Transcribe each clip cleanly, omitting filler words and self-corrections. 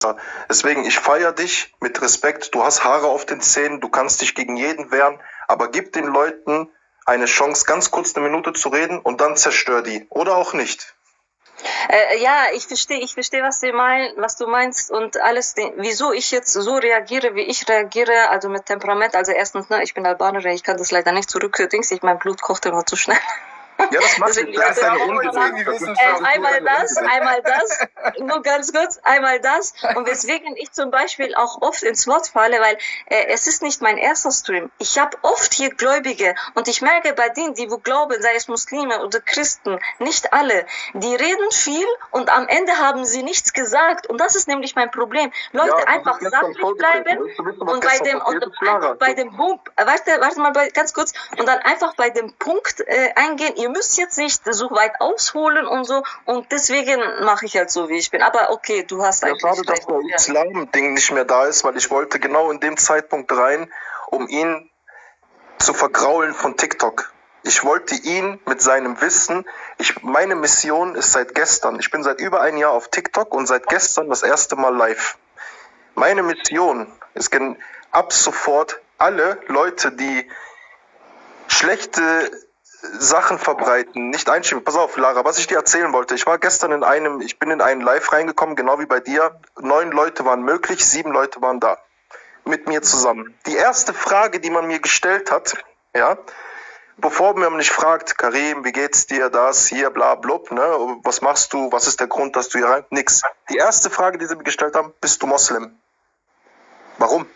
Deswegen, ich feiere dich mit Respekt. Du hast Haare auf den Zähnen, du kannst dich gegen jeden wehren, aber gib den Leuten eine Chance, ganz kurz eine Minute zu reden und dann zerstör die. Oder auch nicht. Ja, ich verstehe, was du meinst und alles, wieso ich jetzt so reagiere, wie ich reagiere, also mit Temperament. Also erstens, ne, ich bin Albanerin, ich kann das leider nicht zurückdings, mein Blut kocht immer zu schnell. Ja, das macht nicht. Das ist eine Ungewöhnlich. Einmal das, nur ganz kurz, einmal das. Und weswegen ich zum Beispiel auch oft ins Wort falle, weil es ist nicht mein erster Stream. Ich habe oft hier Gläubige und ich merke bei denen, die wo glauben, sei es Muslime oder Christen, nicht alle, die reden viel und am Ende haben sie nichts gesagt. Und das ist nämlich mein Problem. Leute, ja, einfach sachlich bleiben und bei dem Punkt, warte mal ganz kurz, und dann einfach bei dem Punkt eingehen. Ihr müsst jetzt nicht so weit ausholen und so, und deswegen mache ich halt so, wie ich bin. Aber okay, du hast eigentlich recht. Schade, dass der Islam-Ding nicht mehr da ist, weil ich wollte genau in dem Zeitpunkt rein, um ihn zu vergraulen von TikTok. Ich wollte ihn mit seinem Wissen, meine Mission ist seit gestern, ich bin seit über ein Jahr auf TikTok und seit gestern das erste Mal live. Meine Mission ist ab sofort alle Leute, die schlechte Sachen verbreiten, nicht einschieben. Pass auf, Lara, was ich dir erzählen wollte. Ich war gestern ich bin in einen Live reingekommen, genau wie bei dir. 9 Leute waren möglich, 7 Leute waren da. Mit mir zusammen. Die erste Frage, die man mir gestellt hat, ja, bevor man mich fragt, Karim, wie geht's dir, das, hier, bla, blub, ne, was machst du, was ist der Grund, dass du hier rein, nix. Die erste Frage, die sie mir gestellt haben, bist du Moslem? Warum?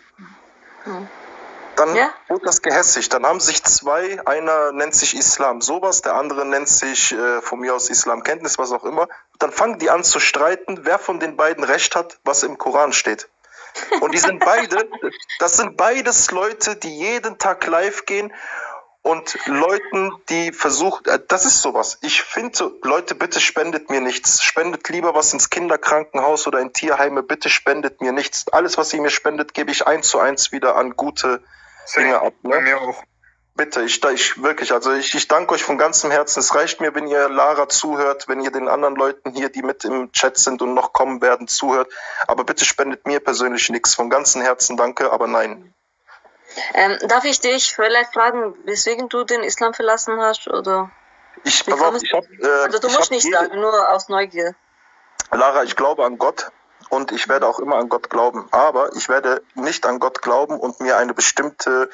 Dann wurde das gehässigt. Dann haben sich 2, einer nennt sich Islam sowas, der andere nennt sich von mir aus Islamkenntnis, was auch immer. Dann fangen die an zu streiten, wer von den beiden Recht hat, was im Koran steht. Und die sind das sind beides Leute, die jeden Tag live gehen und Leuten, die versuchen, das ist sowas. Ich finde, Leute, bitte spendet mir nichts. Spendet lieber was ins Kinderkrankenhaus oder in Tierheime, bitte spendet mir nichts. Alles, was ihr mir spendet, gebe ich 1:1 wieder an gute Dinge ab. Ne? Bei mir auch. Bitte, ich danke euch von ganzem Herzen. Es reicht mir, wenn ihr Lara zuhört, wenn ihr den anderen Leuten hier, die mit im Chat sind und noch kommen werden, zuhört. Aber bitte spendet mir persönlich nichts. Von ganzem Herzen danke, aber nein. Darf ich dich vielleicht fragen, weswegen du den Islam verlassen hast? Oder? Also du musst nicht sagen, nur aus Neugier. Lara, ich glaube an Gott. Und ich werde auch immer an Gott glauben. Aber ich werde nicht an Gott glauben und mir eine bestimmte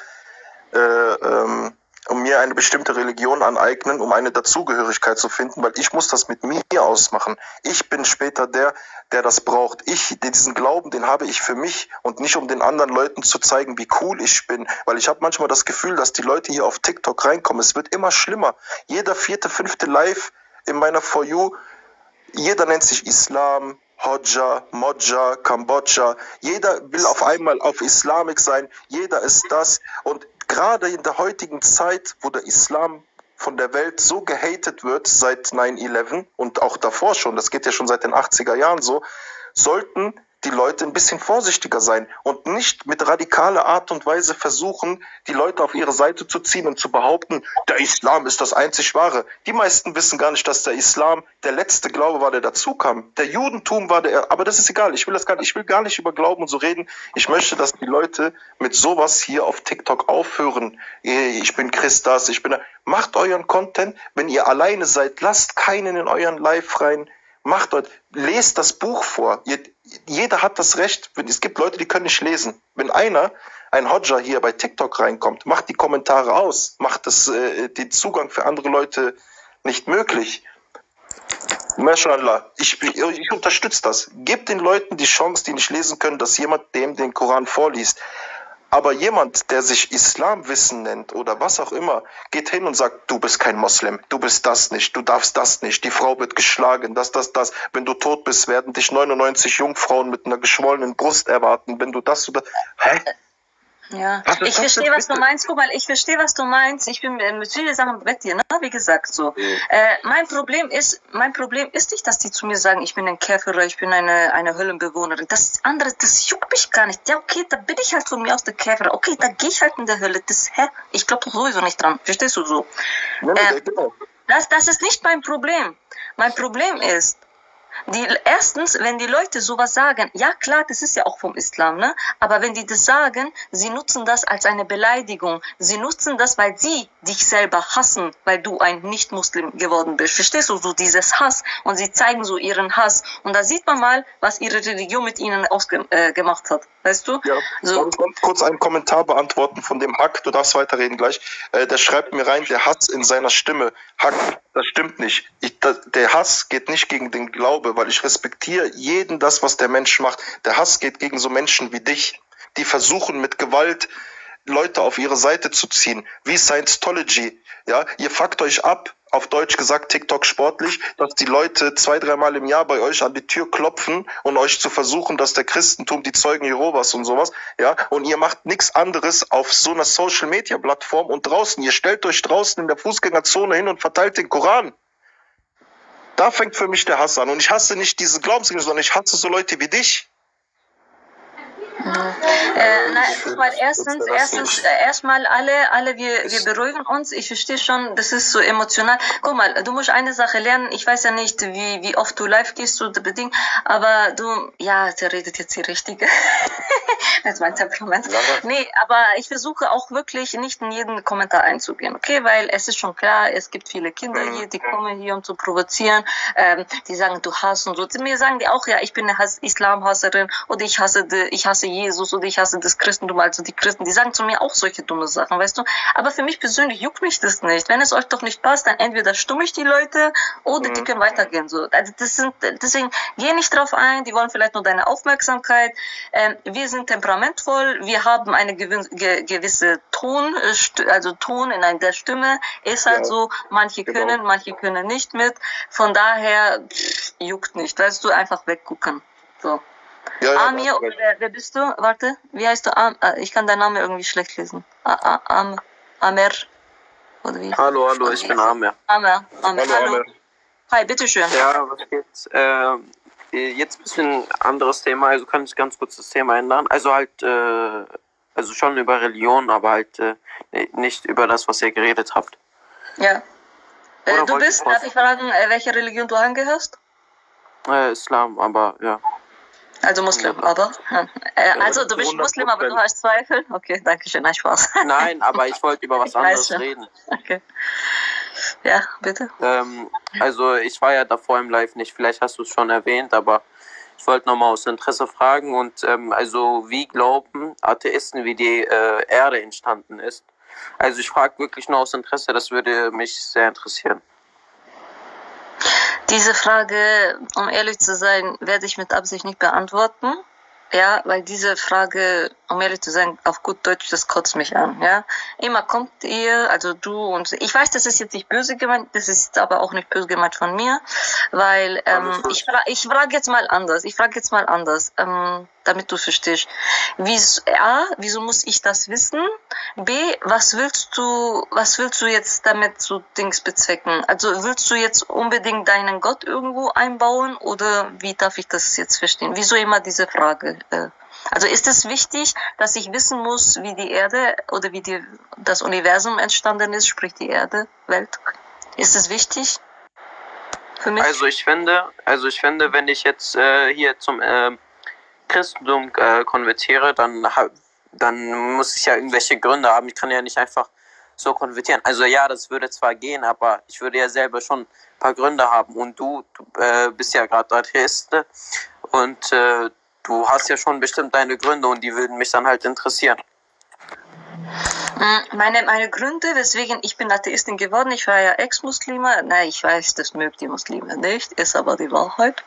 Religion aneignen, um eine Dazugehörigkeit zu finden, weil ich muss das mit mir ausmachen. Ich bin später der das braucht. Diesen Glauben, den habe ich für mich und nicht, um den anderen Leuten zu zeigen, wie cool ich bin. Weil ich habe manchmal das Gefühl, dass die Leute hier auf TikTok reinkommen. Es wird immer schlimmer. Jeder 4., 5. Live in meiner For You, jeder nennt sich Islam, Hodja, Modja, Kambodscha. Jeder will auf einmal auf Islamik sein. Jeder ist das. Und gerade in der heutigen Zeit, wo der Islam von der Welt so gehatet wird, seit 9/11 und auch davor schon, das geht ja schon seit den 80er Jahren so, sollten die Leute ein bisschen vorsichtiger sein und nicht mit radikaler Art und Weise versuchen, die Leute auf ihre Seite zu ziehen und zu behaupten, der Islam ist das einzig Wahre. Die meisten wissen gar nicht, dass der Islam der letzte Glaube war, der dazu kam. Der Judentum war aber das ist egal. Ich will gar nicht über Glauben und so reden. Ich möchte, dass die Leute mit sowas hier auf TikTok aufhören. Ich bin Christas, macht euren Content. Wenn ihr alleine seid, lasst keinen in euren Live rein. Lest das Buch vor. Jeder hat das Recht. Es gibt Leute, die können nicht lesen. Wenn ein Hodja hier bei TikTok reinkommt, macht die Kommentare aus, macht den Zugang für andere Leute nicht möglich. Mashallah, ich unterstütze das. Gebt den Leuten die Chance, die nicht lesen können, dass jemand dem den Koran vorliest. Aber jemand, der sich Islamwissen nennt oder was auch immer, geht hin und sagt, du bist kein Moslem, du bist das nicht, du darfst das nicht, die Frau wird geschlagen, das. Wenn du tot bist, werden dich 99 Jungfrauen mit einer geschwollenen Brust erwarten, wenn du das oder... Hä? Ja, ich verstehe, was du meinst. Guck mal, ich verstehe, was du meinst. Ich bin mit vielen Sachen mit dir, ne? Wie gesagt, so. Mein Problem ist nicht, dass die zu mir sagen, ich bin ein Käfer, ich bin eine Höllenbewohnerin. Das andere, das juckt mich gar nicht. Ja, okay, da bin ich halt von mir aus der Käfer. Okay, da gehe ich halt in der Hölle. Ich glaube doch sowieso nicht dran. Verstehst du so? Genau. Das ist nicht mein Problem. Mein Problem ist, Erstens, wenn die Leute sowas sagen, ja klar, das ist ja auch vom Islam, ne? Aber wenn die das sagen, sie nutzen das als eine Beleidigung. Sie nutzen das, weil sie dich selber hassen, weil du ein Nicht-Muslim geworden bist. Verstehst du, so dieses Hass? Und sie zeigen so ihren Hass. Und da sieht man mal, was ihre Religion mit ihnen ausgemacht hat. Weißt du? Ja, so. ich wollte kurz einen Kommentar beantworten von dem Hack. Du darfst weiterreden gleich. Der schreibt mir rein, der Hass in seiner Stimme. Hack, das stimmt nicht. Der Hass geht nicht gegen den Glaube, weil ich respektiere jeden das, was der Mensch macht. Der Hass geht gegen so Menschen wie dich, die versuchen mit Gewalt Leute auf ihre Seite zu ziehen, wie Scientology. Ja, ihr fuckt euch ab, auf Deutsch gesagt TikTok sportlich, dass die Leute 2-3 Mal im Jahr bei euch an die Tür klopfen und euch zu versuchen, dass der Christentum die Zeugen Jehovas und sowas, ja, und ihr macht nichts anderes auf so einer Social-Media-Plattform und draußen, ihr stellt euch draußen in der Fußgängerzone hin und verteilt den Koran. Da fängt für mich der Hass an. Und ich hasse nicht diese Glaubensrichtung, sondern ich hasse so Leute wie dich. Nein, weil erstmal alle wir beruhigen uns. Ich verstehe schon, das ist so emotional. Guck mal, du musst eine Sache lernen. Ich weiß ja nicht, wie oft du live gehst, so bedingt, aber der redet jetzt die Richtige. Das ist mein Temperament. Nee, aber ich versuche auch wirklich nicht in jeden Kommentar einzugehen, okay? Weil es ist schon klar, es gibt viele Kinder hier, die kommen hier, um zu provozieren. Die sagen, du hasst und so. Mir sagen die auch, ja, ich bin eine Islamhasserin oder ich hasse Jesus oder ich hasse das Christentum, also die Christen, die sagen zu mir auch solche dumme Sachen, weißt du? Aber für mich persönlich juckt mich das nicht. Wenn es euch doch nicht passt, dann entweder stumme ich die Leute oder die können weitergehen. So. Also deswegen geh nicht drauf ein, die wollen vielleicht nur deine Aufmerksamkeit. Wir sind temperamentvoll, wir haben eine gewisse Ton in der Stimme, ist halt so, manche können nicht mit, von daher juckt nicht, weißt du, einfach weggucken. So. Ja, Amir, oder wer bist du? Warte, wie heißt du? Ich kann deinen Namen irgendwie schlecht lesen. Amer, oder wie? Hallo, ich bin Amir. Hallo. Hi, bitteschön. Ja, was geht's? Jetzt ein bisschen anderes Thema, also kann ich ganz kurz das Thema ändern. Also halt, also schon über Religion, aber halt nicht über das, was ihr geredet habt. Ja. Darf ich fragen, welche Religion du angehörst? Islam, aber ja. Also Muslim, aber? Also du bist Muslim, aber du hast Zweifel? Okay, danke schön, Spaß. Nein, aber ich wollte über was anderes reden. Okay. Ja, bitte. Also ich war ja davor im Live nicht, vielleicht hast du es schon erwähnt, aber ich wollte nochmal aus Interesse fragen und also wie glauben Atheisten, wie die Erde entstanden ist? Also ich frage wirklich nur aus Interesse, das würde mich sehr interessieren. Diese Frage, um ehrlich zu sein, werde ich mit Absicht nicht beantworten. Ja, weil diese Frage, um ehrlich zu sein, auf gut Deutsch, das kotzt mich an. Ja, immer kommt ihr, also du und ich weiß, das ist jetzt nicht böse gemeint, das ist jetzt aber auch nicht böse gemeint von mir, weil ich frage jetzt mal anders, damit du verstehst. Wieso muss ich das wissen? B, was willst du jetzt damit so Dings bezwecken? Also willst du jetzt unbedingt deinen Gott irgendwo einbauen oder wie darf ich das jetzt verstehen? Wieso immer diese Frage? Also ist es wichtig, dass ich wissen muss, wie die Erde oder wie das Universum entstanden ist, sprich die Erde, Welt? Ist es wichtig für mich? Also ich finde, wenn ich jetzt hier zum Christentum konvertiere, dann muss ich ja irgendwelche Gründe haben. Ich kann ja nicht einfach so konvertieren. Also ja, das würde zwar gehen, aber ich würde ja selber schon ein paar Gründe haben. Und du bist ja gerade Atheist und du hast ja schon bestimmt deine Gründe und die würden mich dann halt interessieren. Meine Gründe, weswegen ich bin Atheistin geworden, ich war ja Ex-Muslime. Nein, ich weiß, das mögt die Muslime nicht, ist aber die Wahrheit.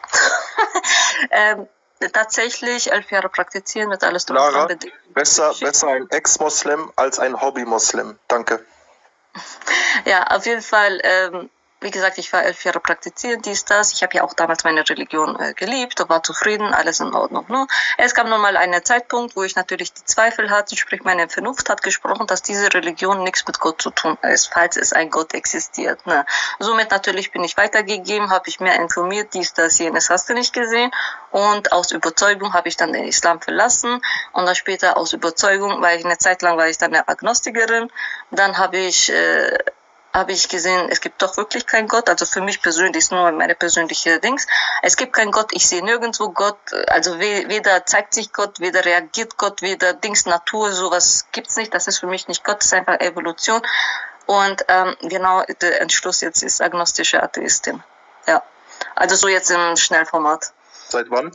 Tatsächlich 11 Jahre praktizieren mit alles drum. Lara, besser ein Ex-Muslim als ein Hobby-Muslim. Danke. Ja, auf jeden Fall, wie gesagt, ich war 11 Jahre praktizieren, das. Ich habe ja auch damals meine Religion geliebt und war zufrieden, alles in Ordnung. Ne? Es kam nun mal ein Zeitpunkt, wo ich natürlich die Zweifel hatte, sprich meine Vernunft hat gesprochen, dass diese Religion nichts mit Gott zu tun ist, falls es ein Gott existiert. Ne? Somit natürlich bin ich weitergegeben, habe ich mehr informiert, das, jenes hast du nicht gesehen. Und aus Überzeugung habe ich dann den Islam verlassen und dann später aus Überzeugung, weil eine Zeit lang war ich dann eine Agnostikerin, dann habe ich habe ich gesehen, es gibt doch wirklich keinen Gott. Also für mich persönlich ist nur meine persönliche Dings. Es gibt keinen Gott, ich sehe nirgendwo Gott. Also weder zeigt sich Gott, weder reagiert Gott, weder Dings, Natur, sowas gibt's nicht. Das ist für mich nicht Gott, das ist einfach Evolution. Und genau, der Entschluss jetzt ist agnostische Atheistin. Ja, also so jetzt im Schnellformat. Seit wann?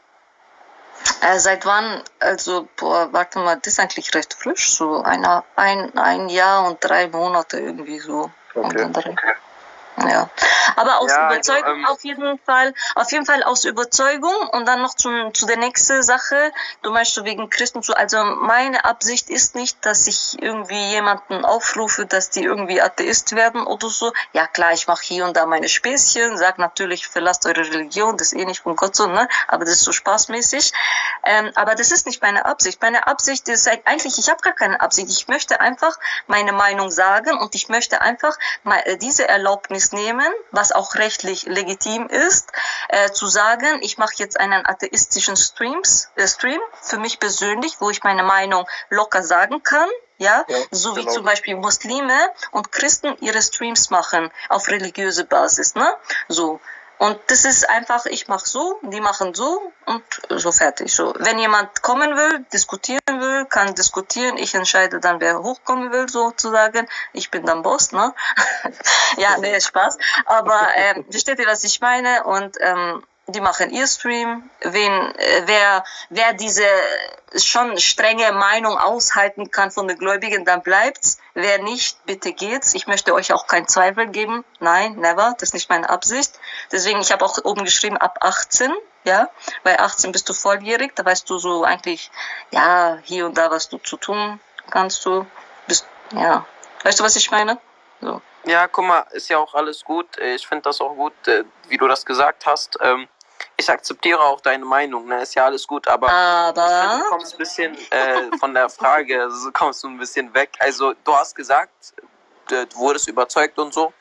Seit wann? Also, warte mal, das ist eigentlich recht frisch, so ein Jahr und 3 Monate irgendwie so. Okay. Ja, aber aus Ja, Überzeugung also, auf jeden Fall aus Überzeugung. Und dann noch zu der nächsten Sache, du meinst so wegen Christen, also meine Absicht ist nicht, dass ich irgendwie jemanden aufrufe, dass die irgendwie Atheist werden oder so. Ja klar, ich mache hier und da meine Späßchen, sag natürlich, verlasst eure Religion, das ist eh nicht von Gott so, ne? Aber das ist so spaßmäßig. Aber das ist nicht meine Absicht. Meine Absicht ist eigentlich, ich habe gar keine Absicht. Ich möchte einfach meine Meinung sagen und ich möchte einfach diese Erlaubnis nehmen, was auch rechtlich legitim ist, zu sagen, ich mache jetzt einen atheistischen Stream für mich persönlich, wo ich meine Meinung locker sagen kann, ja, so wie genau. zum Beispiel Muslime und Christen ihre Streams machen auf religiöse Basis, ne, so. Und das ist einfach, ich mache so, die machen so und so fertig. So, wenn jemand kommen will, diskutieren will, kann diskutieren. Ich entscheide dann, wer hochkommen will, sozusagen. Ich bin dann Boss, ne? Ja, nee, Spaß. Aber versteht ihr, was ich meine? Und die machen ihr Stream. Wer diese schon strenge Meinung aushalten kann von den Gläubigen, dann bleibt's. Wer nicht, bitte geht's. Ich möchte euch auch keinen Zweifel geben. Nein, never. Das ist nicht meine Absicht. Deswegen, ich habe auch oben geschrieben, ab 18. Ja, bei 18 bist du volljährig. Da weißt du so eigentlich, ja, hier und da, was du zu tun kannst. Ja. Weißt du, was ich meine? So. Ja, guck mal, ist ja auch alles gut. Ich finde das auch gut, wie du das gesagt hast. Ich akzeptiere auch deine Meinung, ne? Ist ja alles gut, aber ich find, du kommst ein bisschen von der Frage, kommst du ein bisschen weg. Also du hast gesagt, du wurdest überzeugt und so.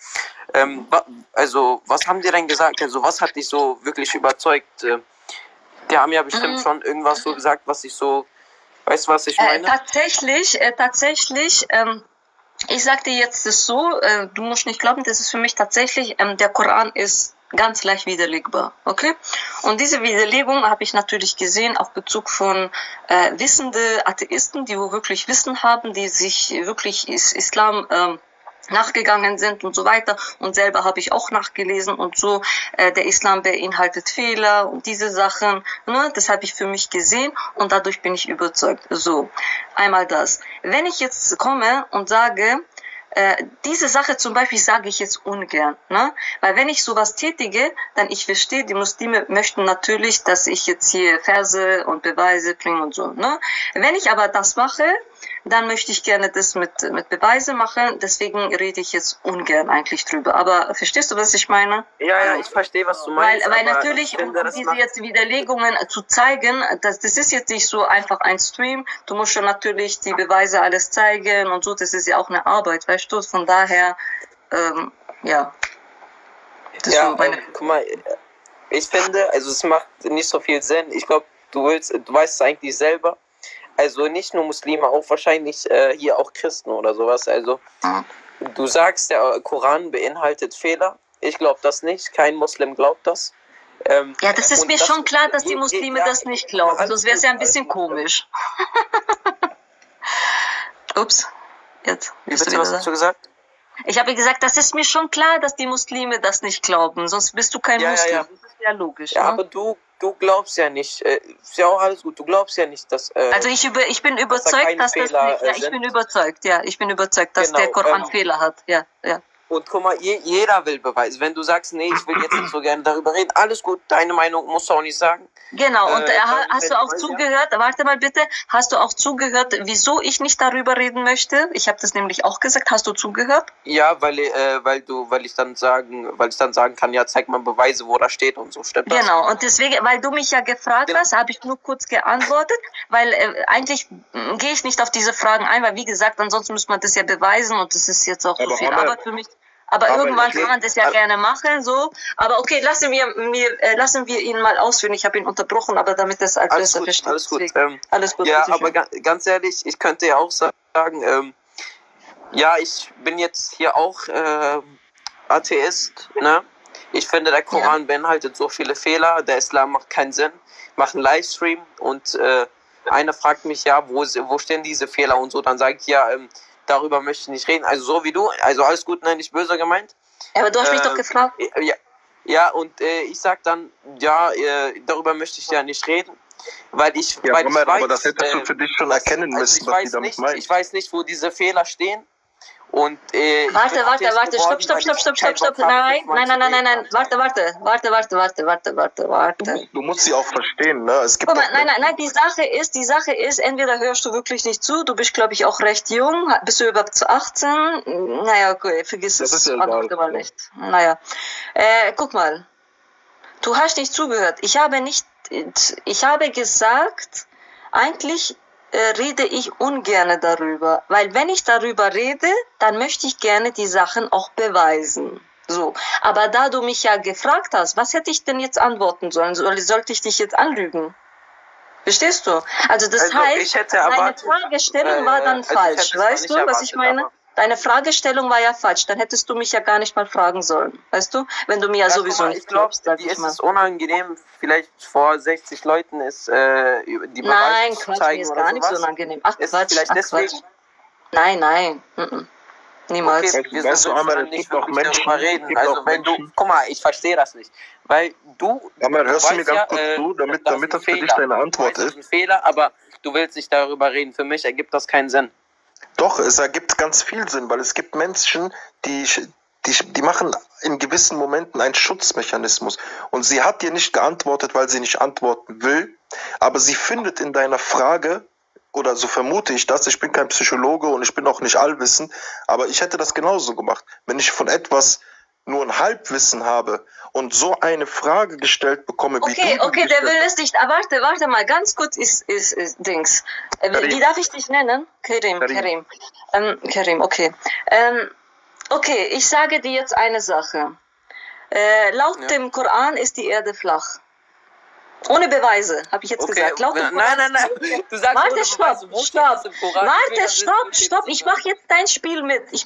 Also was haben die denn gesagt? Also was hat dich so wirklich überzeugt? Die haben ja bestimmt schon irgendwas so gesagt, was ich so, weißt du, was ich meine? Tatsächlich, ich sag dir jetzt das so, du musst nicht glauben, das ist für mich tatsächlich, der Koran ist ganz leicht widerlegbar, okay? Und diese Widerlegung habe ich natürlich gesehen auf Bezug von wissende Atheisten, die wo wirklich Wissen haben, die sich wirklich Islam nachgegangen sind und so weiter. Und selber habe ich auch nachgelesen und so. Der Islam beinhaltet Fehler und diese Sachen. Ne? Das habe ich für mich gesehen und dadurch bin ich überzeugt. So, einmal das. Wenn ich jetzt komme und sage, diese Sache zum Beispiel sage ich jetzt ungern, ne? Weil wenn ich sowas tätige, dann ich verstehe, die Muslime möchten natürlich, dass ich jetzt hier Verse und Beweise bringe und so, ne? Wenn ich aber das mache, dann möchte ich gerne das mit Beweise machen, deswegen rede ich jetzt ungern eigentlich drüber. Aber verstehst du, was ich meine? Ja, ich verstehe, was du meinst. Weil natürlich, um diese jetzt Widerlegungen zu zeigen, das ist jetzt nicht so einfach ein Stream. Du musst schon natürlich die Beweise alles zeigen und so, das ist ja auch eine Arbeit, weißt du? Von daher, ja. Das ja, so guck mal, ich finde, also es macht nicht so viel Sinn. Ich glaube, du weißt es eigentlich selber. Also nicht nur Muslime, auch wahrscheinlich hier auch Christen oder sowas. Also du sagst, der Koran beinhaltet Fehler. Ich glaube das nicht. Kein Muslim glaubt das. Ja, das ist mir schon klar, dass die Muslime das nicht glauben. Sonst wäre es ja ein bisschen komisch. Ups. Jetzt. Wie bitte, was hast du gesagt? Ich habe gesagt, das ist mir schon klar, dass die Muslime das nicht glauben. Sonst bist du kein Muslim. Ja. Das ist ja logisch. Ja, ne? aber du glaubst ja nicht. Ist ja auch alles gut. Du glaubst ja nicht, dass. Also ich bin überzeugt, dass das. Ja, ich bin überzeugt. Ja, ich bin überzeugt, dass der Koran Fehler hat. Ja. Und guck mal, jeder will Beweise. Wenn du sagst, nee, ich will jetzt nicht so gerne darüber reden, alles gut, deine Meinung musst du auch nicht sagen. Genau, und hast du auch zugehört, warte mal bitte, hast du auch zugehört, wieso ich nicht darüber reden möchte? Ich habe das nämlich auch gesagt, hast du zugehört? Ja, weil ich dann sagen kann, ja, zeig mal Beweise, wo da steht und so, stimmt das? Genau, und deswegen, weil du mich ja gefragt hast, habe ich nur kurz geantwortet, weil eigentlich gehe ich nicht auf diese Fragen ein, weil wie gesagt, ansonsten müsste man das ja beweisen und das ist jetzt auch so viel Arbeit für mich. Aber irgendwann kann man das ja gerne machen, so. Aber okay, lassen wir ihn mal ausführen. Ich habe ihn unterbrochen, aber damit das als besser versteht. Alles gut. Alles gut. Ja, aber ganz ehrlich, ich könnte ja auch sagen, Ja, ich bin jetzt hier auch Atheist, ne? Ich finde, der Koran beinhaltet so viele Fehler, der Islam macht keinen Sinn. Ich mache einen Livestream und einer fragt mich, ja, wo stehen diese Fehler und so, dann sage ich, ja, darüber möchte ich nicht reden. Also so wie du, also alles gut, nein, nicht böse gemeint. Aber du hast mich doch gefragt. Ja, und ich sag dann, ja, darüber möchte ich ja nicht reden, weil ich, Ja, weil Moment, ich weiß, aber das hättest du für dich schon erkennen müssen, was die damit meint. ich weiß nicht, wo diese Fehler stehen. Und Warte, stopp. Nein. Warte. Du musst sie auch verstehen, ne? Es gibt Guck mal, nein, die Sache ist, entweder hörst du wirklich nicht zu, du bist, glaube ich, auch recht jung, bist du überhaupt zu 18? Naja, okay, vergiss Das es, ist ja antworte egal. mal nicht. Naja, guck mal, du hast nicht zugehört. Ich habe gesagt, eigentlich rede ich ungern darüber, weil wenn ich darüber rede, dann möchte ich gerne die Sachen auch beweisen. So, aber da du mich ja gefragt hast, was hätte ich denn jetzt antworten sollen? Sollte ich dich jetzt anlügen? Verstehst du? Also das heißt, deine Fragestellung war dann falsch. Weißt du, was ich meine? Deine Fragestellung war ja falsch. Dann hättest du mich ja gar nicht mal fragen sollen. Weißt du? Wenn du mir ja sowieso nicht glaubst, sag ich mal. Es ist unangenehm, vielleicht vor 60 Leuten ist die Beweise Nein, zu Quatsch, zeigen mir ist oder gar nicht so sowas. unangenehm. Ach Ist Quatsch, vielleicht ach deswegen? Quatsch. Nein. Niemals. Okay, wir Weißt du, müssen Amr, dann es nicht gibt auch wirklich Menschen, darüber reden. es gibt Also auch wenn du, Menschen- guck mal, ich verstehe das nicht, weil Amr, hörst du mir weißt ganz ja, kurz zu, damit das ist das ein für dich Fehler. deine Antwort Das ist? ist ein Fehler, aber du willst nicht darüber reden. Für mich ergibt das keinen Sinn. Doch, es ergibt ganz viel Sinn, weil es gibt Menschen, die machen in gewissen Momenten einen Schutzmechanismus. Und sie hat dir nicht geantwortet, weil sie nicht antworten will, aber sie findet in deiner Frage, oder so vermute ich das, ich bin kein Psychologe und ich bin auch nicht allwissend, aber ich hätte das genauso gemacht. Wenn ich von etwas nur ein Halbwissen habe und so eine Frage gestellt bekomme, wie du Okay, der will es nicht. Warte mal, ganz kurz ist Dings. Wie darf ich dich nennen? Karim. Karim, okay. Okay, ich sage dir jetzt eine Sache. Laut dem Koran ist die Erde flach. Ohne Beweise, habe ich jetzt gesagt. Laut dem Koran Nein. Du sagst Warte, ohne Beweise. Wo steht das im Koran? Stopp. Ich mache jetzt dein Spiel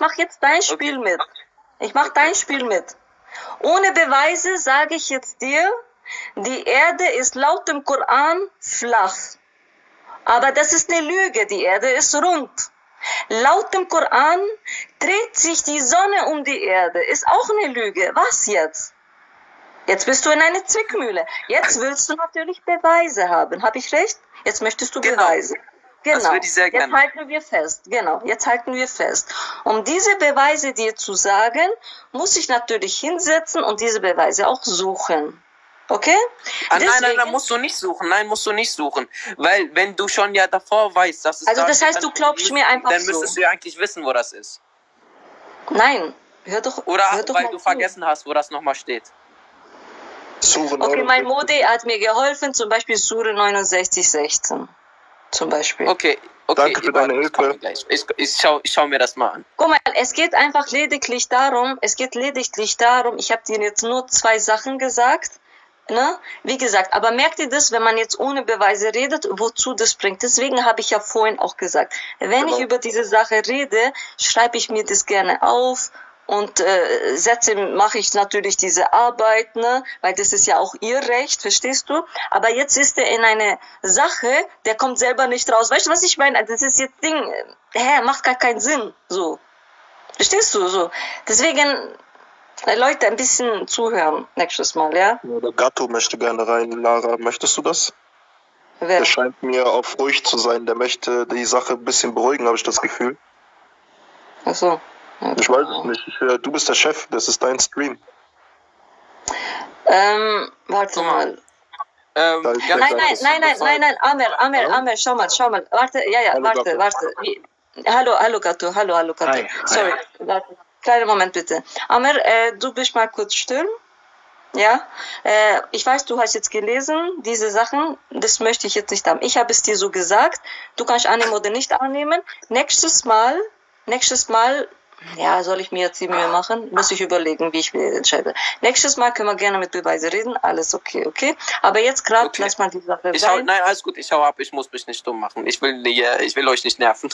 mit. Ohne Beweise sage ich jetzt dir, die Erde ist laut dem Koran flach. Aber das ist eine Lüge, die Erde ist rund. Laut dem Koran dreht sich die Sonne um die Erde. Ist auch eine Lüge. Was jetzt? Jetzt bist du in einer Zwickmühle. Jetzt willst du natürlich Beweise haben. Habe ich recht? Jetzt möchtest du Beweise. Genau. Das würde ich sehr gerne. Jetzt halten wir fest. Um diese Beweise dir zu sagen, muss ich natürlich hinsetzen und diese Beweise auch suchen. Okay? Nein, musst du nicht suchen. Weil wenn du schon ja davor weißt, dass es also da das steht, heißt, du glaubst mir einfach dann so. müsstest du ja eigentlich wissen, wo das ist. Nein, hör doch Oder weil mal du zu. vergessen hast, wo das nochmal steht. Okay, mein Modi hat mir geholfen, zum Beispiel Sure 69,16. Zum Beispiel. Okay. Danke für deine Hilfe. Ich schau mir das mal an. Guck mal, es geht lediglich darum, ich habe dir jetzt nur 2 Sachen gesagt, ne? Wie gesagt, aber merkt ihr das, wenn man jetzt ohne Beweise redet, wozu das bringt? Deswegen habe ich ja vorhin auch gesagt, wenn ich über diese Sache rede, schreibe ich mir das gerne auf und mache ich natürlich diese Arbeit, ne? Weil das ist ja auch ihr Recht, verstehst du? Aber jetzt ist er in eine Sache, der kommt selber nicht raus. Weißt du, was ich meine? Das ist jetzt macht gar keinen Sinn, so. Verstehst du, so. Deswegen, Leute, ein bisschen zuhören nächstes Mal, ja? Ja, der Gatto möchte gerne rein. Lara, möchtest du das? Wer? Der scheint mir auf ruhig zu sein. Der möchte die Sache ein bisschen beruhigen, habe ich das Gefühl. Ach so. Ja, Ich weiß es nicht. Du bist der Chef, das ist dein Stream. Warte mal. Nein, Amer, schau mal. Warte, warte. Hallo Gatto. Hi. Sorry, warte. Kleinen Moment bitte. Amer, du bist mal kurz still. Ja, ich weiß, du hast jetzt gelesen, diese Sachen, das möchte ich jetzt nicht haben. Ich habe es dir so gesagt, du kannst annehmen oder nicht annehmen. Nächstes Mal, ja, soll ich mir jetzt die Mühe machen? Muss ich überlegen, wie ich mir entscheide. Nächstes Mal können wir gerne mit Beweise reden, alles okay? Aber jetzt gerade, lass mal die Sache sein. Nein, alles gut, ich hau ab, ich muss mich nicht dumm machen. Ich will euch nicht nerven.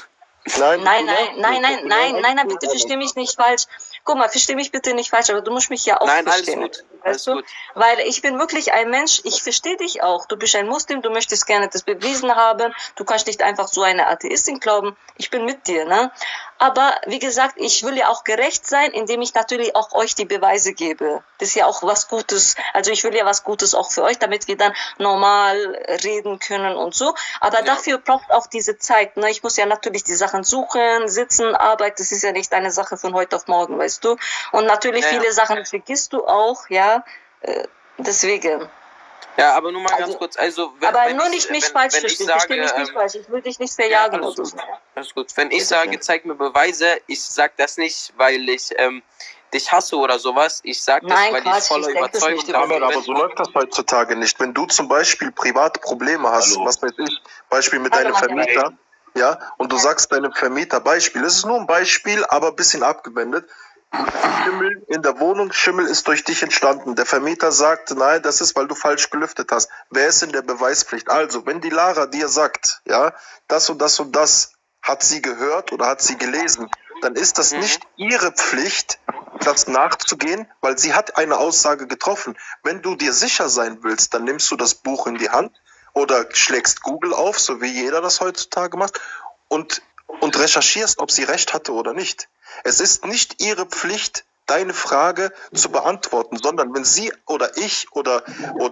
Nein, bitte versteh mich nicht falsch. Guck mal, versteh mich bitte nicht falsch, aber du musst mich ja auch verstehen. Weißt du? Weil ich bin wirklich ein Mensch, ich verstehe dich auch. Du bist ein Muslim, du möchtest gerne das bewiesen haben. Du kannst nicht einfach so eine Atheistin glauben. Ich bin mit dir, ne? Aber wie gesagt, ich will ja auch gerecht sein, indem ich natürlich auch euch die Beweise gebe. Das ist ja auch was Gutes. Also ich will ja was Gutes auch für euch, damit wir dann normal reden können und so. Aber dafür braucht auch diese Zeit. Ne? Ich muss ja natürlich die Sachen suchen, sitzen, arbeiten. Das ist ja nicht eine Sache von heute auf morgen, weißt du. Und natürlich viele Sachen vergisst du auch, ja. Deswegen. Ja, aber nur mal ganz kurz. Also, wenn nur nicht mich falsch verstehen. Versteh mich nicht falsch. Ich will dich nicht verjagen oder so. Alles gut. Wenn ich sage, zeig mir Beweise, ich sag das nicht, weil ich dich hasse oder sowas. Ich sag das, weil ich voller Überzeugung bin. Aber so läuft das heutzutage nicht. Wenn du zum Beispiel private Probleme hast, was weiß ich, Beispiel mit deinem Vermieter, ja, und du sagst deinem Vermieter Beispiel, es ist nur ein Beispiel, aber ein bisschen abgewendet. Schimmel in der Wohnung, Schimmel ist durch dich entstanden. Der Vermieter sagt, nein, das ist, weil du falsch gelüftet hast. Wer ist in der Beweispflicht? Also, wenn die Lara dir sagt, ja, das und das und das hat sie gehört oder hat sie gelesen, dann ist das nicht ihre Pflicht, das nachzugehen, weil sie hat eine Aussage getroffen. Wenn du dir sicher sein willst, dann nimmst du das Buch in die Hand oder schlägst Google auf, so wie jeder das heutzutage macht, und recherchierst, ob sie recht hatte oder nicht. Es ist nicht ihre Pflicht, deine Frage zu beantworten, sondern wenn sie oder ich oder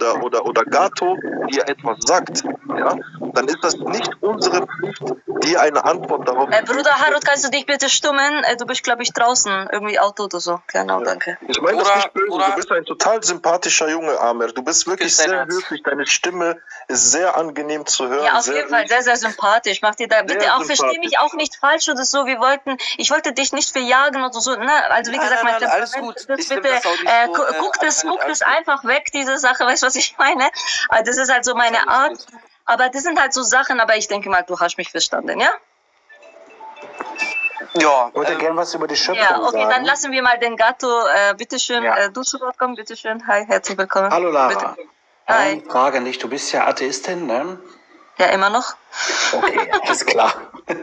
Gato dir etwas sagt, ja, dann ist das nicht unsere Pflicht, dir eine Antwort darauf zu Bruder Harut, kannst du dich bitte stummen? Du bist, glaube ich, draußen, irgendwie Auto oder so. Genau, danke. Ich meine das nicht böse, du bist ein total sympathischer Junge, Amer. Du bist wirklich sehr höflich, deine Stimme ist sehr angenehm zu hören. Ja, auf jeden Fall, sehr, sehr sympathisch. Mach dir da bitte auch, versteh mich auch nicht falsch oder so. Ich wollte dich nicht verjagen oder so. Ne? Also wie gesagt, mein alles gut. Bitte, guck das einfach weg, diese Sache, weißt du, was ich meine? Das ist halt so meine Art. Aber das sind halt so Sachen, aber ich denke mal, du hast mich verstanden, ja? Ja, ich würde gerne was über die Schöpfung sagen. Ja, okay, dann lassen wir mal den Gatto, bitteschön, du zu Wort kommen, bitteschön. Hi, herzlich willkommen. Hallo Lara. Hi. Frage nicht, du bist ja Atheistin, ne? Ja, immer noch. Okay, alles klar.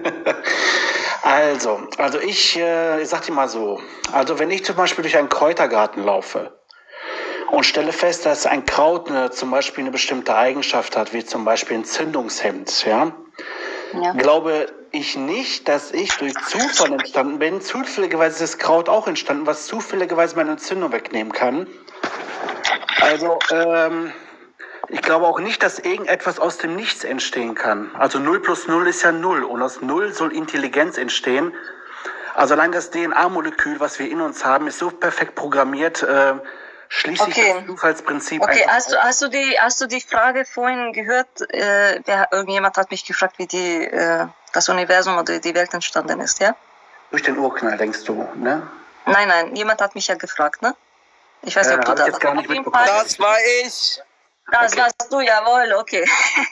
Also ich sag dir mal so, also wenn ich zum Beispiel durch einen Kräutergarten laufe und stelle fest, dass ein Kraut zum Beispiel eine bestimmte Eigenschaft hat, wie zum Beispiel entzündungshemmend, ja, glaube ich nicht, dass ich durch Zufall entstanden bin. Zufälligerweise ist das Kraut auch entstanden, was zufälligerweise meine Entzündung wegnehmen kann. Also, ich glaube auch nicht, dass irgendetwas aus dem Nichts entstehen kann. Also 0 plus 0 ist ja 0 und aus 0 soll Intelligenz entstehen. Also allein das DNA-Molekül, was wir in uns haben, ist so perfekt programmiert, schließlich das Zufallsprinzip. Okay, hast du die Frage vorhin gehört? Irgendjemand hat mich gefragt, wie das Universum oder die Welt entstanden ist, ja? Durch den Urknall, denkst du, ne? Nein, jemand hat mich ja gefragt, ne? Ich weiß nicht, ob du da warst. Das war ich! Das warst du, jawohl, okay.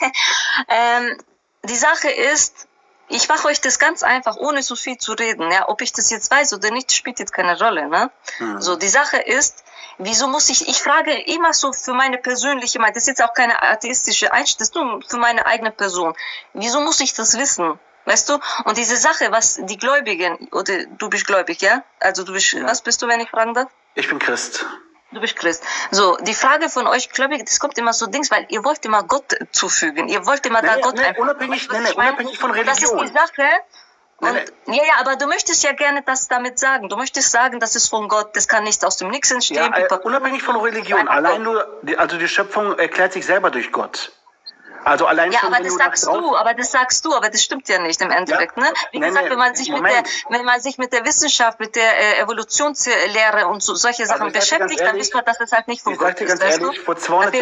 Die Sache ist, ich mache euch das ganz einfach, ohne so viel zu reden. Ja, ob ich das jetzt weiß oder nicht, spielt jetzt keine Rolle. Ne? So, die Sache ist, wieso muss ich frage immer so für meine persönliche Meinung, das ist jetzt auch keine atheistische Einstellung, das ist nur für meine eigene Person. Wieso muss ich das wissen? Weißt du? Und diese Sache, was die Gläubigen, oder du bist gläubig, ja? Also du bist, was bist du, wenn ich fragen darf? Ich bin Christ. Du bist Christ. So, die Frage von euch, Gläubige, das kommt immer so Dings, weil ihr wollt immer Gott zufügen. Ihr wollt immer Gott einfach. Unabhängig von Religion. Das ist die Sache. Und, ja, aber du möchtest ja gerne das damit sagen. Du möchtest sagen, das ist von Gott, das kann nicht aus dem Nichts entstehen. Ja, unabhängig von Religion. Allein nur, also die Schöpfung erklärt sich selber durch Gott. Also allein ja, schon, aber das sagst du, aber das stimmt ja nicht im Endeffekt, ne? Wie gesagt, wenn man sich mit der Wissenschaft, mit der Evolutionslehre und so, solche Sachen beschäftigt, dann wisst man, dass das halt nicht von Gott ist, weißt du? Vor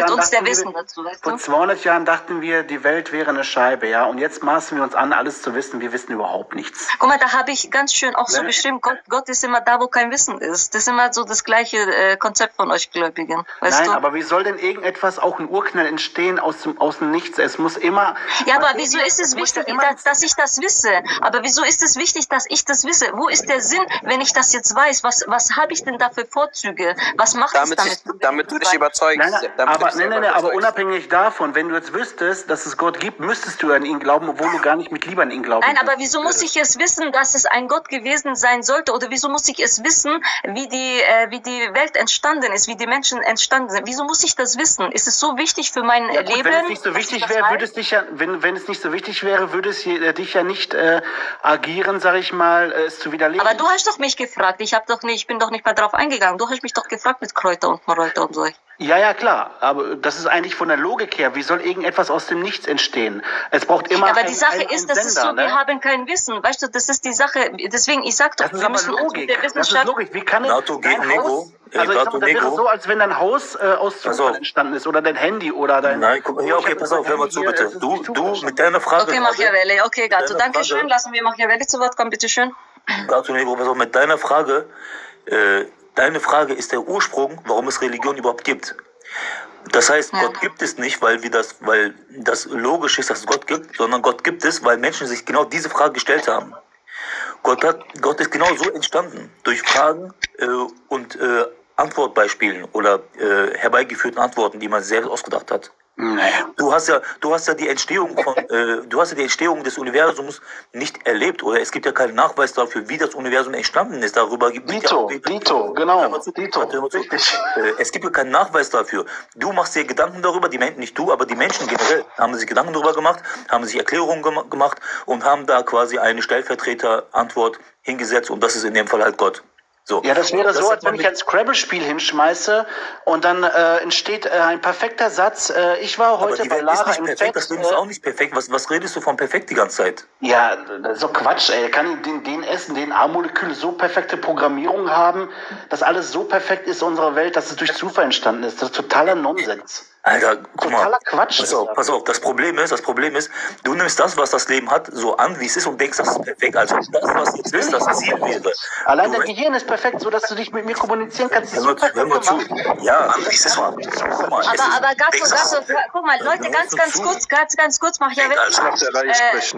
200 Jahren dachten wir, die Welt wäre eine Scheibe, ja, und jetzt maßen wir uns an, alles zu wissen, wir wissen überhaupt nichts. Guck mal, da habe ich ganz schön auch so beschrieben, Gott ist immer da, wo kein Wissen ist. Das ist immer so das gleiche Konzept von euch Gläubigen, weißt du? Nein, aber wie soll denn irgendetwas, auch ein Urknall entstehen aus dem Nichts? nichts. Es muss immer... Ja, aber wieso ist es wichtig, dass ich das wisse? Aber wieso ist es wichtig, dass ich das wisse? Wo ist der Sinn, wenn ich das jetzt weiß? Was habe ich denn da für Vorzüge? Was macht es damit? Damit du dich überzeugst. Aber unabhängig davon, wenn du jetzt wüsstest, dass es Gott gibt, müsstest du an ihn glauben, obwohl du gar nicht mit Liebe an ihn glauben Nein, aber wieso muss ich es wissen, dass es ein Gott gewesen sein sollte? Oder wieso muss ich es wissen, wie die Welt entstanden ist, wie die Menschen entstanden sind? Wieso muss ich das wissen? Ist es so wichtig für mein Leben? Wenn es nicht so wichtig wäre, würde es dich ja, wenn es nicht so wichtig wäre, würde es dich ja nicht agieren, sag ich mal, es zu widerlegen. Aber du hast doch mich gefragt. Ich bin doch nicht mehr drauf eingegangen. Du hast mich doch gefragt mit Kräuter und Marolter und so. Ja, klar. Aber das ist eigentlich von der Logik her. Wie soll irgendetwas aus dem Nichts entstehen? Es braucht immer aber die Sache ist, das ist so, ne? Wir haben kein Wissen. Weißt du, das ist die Sache. Deswegen, ich sag doch, wir müssen Logik. Der Wissenschaft... Das ist Logik. Wie kann dein Haus... Also ich sag mal, das wäre so, als wenn dein Haus aus Zufall entstanden ist. Oder dein Handy oder dein... Nein, guck mal, ja, okay, pass auf, hör mal zu, bitte. Du mit deiner Frage... Okay, Machiavelli. Okay, Gato, danke schön. Lassen wir Machiavelli zu Wort kommen, bitteschön. Gato Negro, pass auf, mit deiner Frage... Deine Frage ist der Ursprung, warum es Religion überhaupt gibt. Das heißt, Gott gibt es nicht, weil das logisch ist, dass es Gott gibt, sondern Gott gibt es, weil Menschen sich genau diese Frage gestellt haben. Gott ist genau so entstanden, durch Fragen und Antwortbeispielen oder herbeigeführten Antworten, die man selbst ausgedacht hat. Naja. Du hast ja die Entstehung des Universums nicht erlebt, oder es gibt ja keinen Nachweis dafür, wie das Universum entstanden ist. Darüber gibt es genau. Es gibt ja keinen Nachweis dafür. Du machst dir Gedanken darüber, die Menschen, nicht du, aber die Menschen generell haben sich Gedanken darüber gemacht, haben sich Erklärungen gemacht und haben da quasi eine Stellvertreterantwort hingesetzt, und das ist in dem Fall halt Gott. So. Ja, das wäre so, als wenn ich ein Scrabble-Spiel hinschmeiße und dann entsteht ein perfekter Satz. Ich war heute bei Lara im Fett. Das ist auch nicht perfekt. Was redest du von perfekt die ganze Zeit? Ja, so Quatsch, ey. Kann den Essen, den A-Molekül so perfekte Programmierung haben, dass alles so perfekt ist in unserer Welt, dass es durch Zufall entstanden ist. Das ist totaler Nonsens. Alter, guck mal. Totaler Quatsch. Pass auf. Das Problem ist, du nimmst das, was das Leben hat, so an, wie es ist, und denkst, das ist perfekt. Also das, was jetzt ist, das Ziel wäre. Allein dein Gehirn ist perfekt, so dass du dich mit mir kommunizieren kannst. Hör mal zu. Ja, wie ist es mal? Aber Gato, guck mal, Leute, ganz kurz, mach ja wirklich.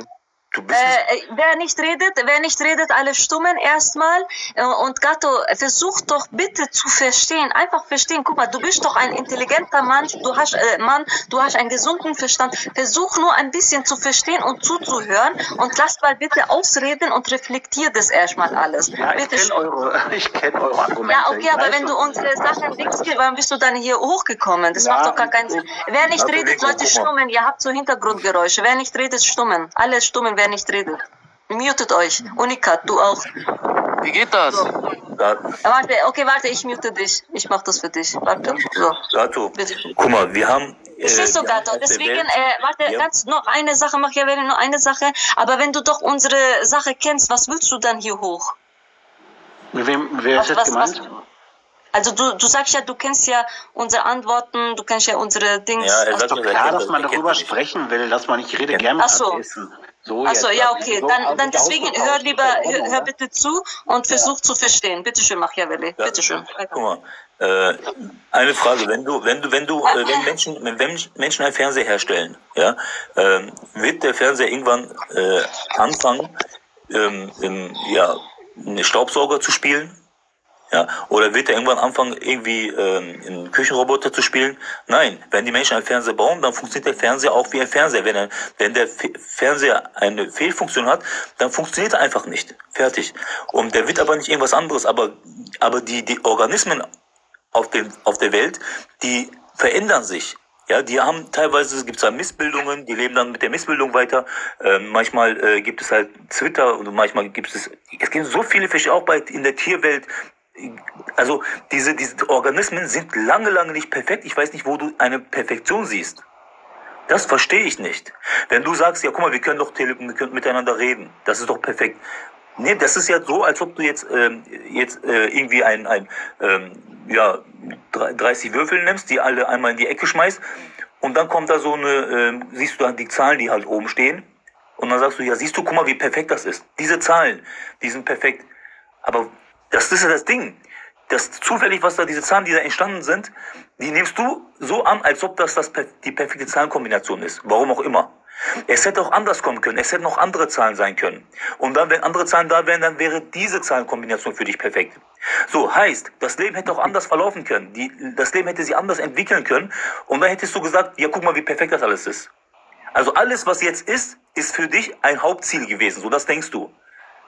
Wer nicht redet, alle stummen erstmal. Und Gato, versuch doch bitte zu verstehen, einfach verstehen. Guck mal, du bist doch ein intelligenter Mann, du hast einen gesunden Verstand. Versuch nur ein bisschen zu verstehen und zuzuhören und lasst mal bitte ausreden und reflektiert das erstmal alles. Ja, ich kenn eure Argumente. Ja, okay, aber wenn du unsere Sachen nichts gibst, warum bist du dann hier hochgekommen? Das macht doch gar keinen Sinn. Wer nicht redet, Leute, stummen. Ihr habt so Hintergrundgeräusche. Wer nicht redet, stummen. Alle stummen, wer nicht redet. Mutet euch. Unikat, du auch. Wie geht das? So. Warte, ich mute dich. Ich mach das für dich. Warte. So. Gato, guck mal, wir haben... Verstehst du, Gato? Deswegen, noch eine Sache, nur eine Sache. Aber wenn du doch unsere Sache kennst, was willst du dann hier hoch? Wer ist jetzt gemeint? Also du sagst ja, du kennst ja unsere Antworten, du kennst ja unsere Dings. Ja, es ist doch klar, dass man darüber sprechen will, dass man nicht rede gerne mit Essen. Achso, ja, okay. Dann deswegen hör bitte zu und versuch zu verstehen. Bitte schön, Machiavelli. Bitte schön. Guck mal, eine Frage: Wenn Menschen einen Fernseher herstellen, ja, wird der Fernseher irgendwann anfangen, einen Staubsauger zu spielen? Ja, oder wird er irgendwann anfangen, irgendwie einen Küchenroboter zu spielen? Nein, wenn die Menschen einen Fernseher bauen, dann funktioniert der Fernseher auch wie ein Fernseher. Wenn der Fernseher eine Fehlfunktion hat, dann funktioniert er einfach nicht. Fertig. Und der wird aber nicht irgendwas anderes. Aber die Organismen auf der Welt, die verändern sich. Ja, die haben teilweise, gibt es da Missbildungen, die leben dann mit der Missbildung weiter. Manchmal gibt es halt Twitter und manchmal gibt es gibt so viele Fische, auch in der Tierwelt. Also diese Organismen sind lange nicht perfekt. Ich weiß nicht, wo du eine Perfektion siehst. Das verstehe ich nicht. Wenn du sagst, ja guck mal, wir können miteinander reden, das ist doch perfekt. Nee, das ist ja so, als ob du jetzt irgendwie 30 Würfel nimmst, die alle einmal in die Ecke schmeißt, und dann kommt da so siehst du dann die Zahlen, die halt oben stehen, und dann sagst du, ja siehst du, guck mal, wie perfekt das ist. Diese Zahlen, die sind perfekt. Aber das ist ja das Ding. das zufällig, was da diese Zahlen, die da entstanden sind, die nimmst du so an, als ob das die perfekte Zahlenkombination ist. Warum auch immer. Es hätte auch anders kommen können. Es hätten auch andere Zahlen sein können. Und dann, wenn andere Zahlen da wären, dann wäre diese Zahlenkombination für dich perfekt. So, heißt, das Leben hätte auch anders verlaufen können. Das Leben hätte sich anders entwickeln können. Und dann hättest du gesagt, ja, guck mal, wie perfekt das alles ist. Also alles, was jetzt ist für dich ein Hauptziel gewesen. So, das denkst du.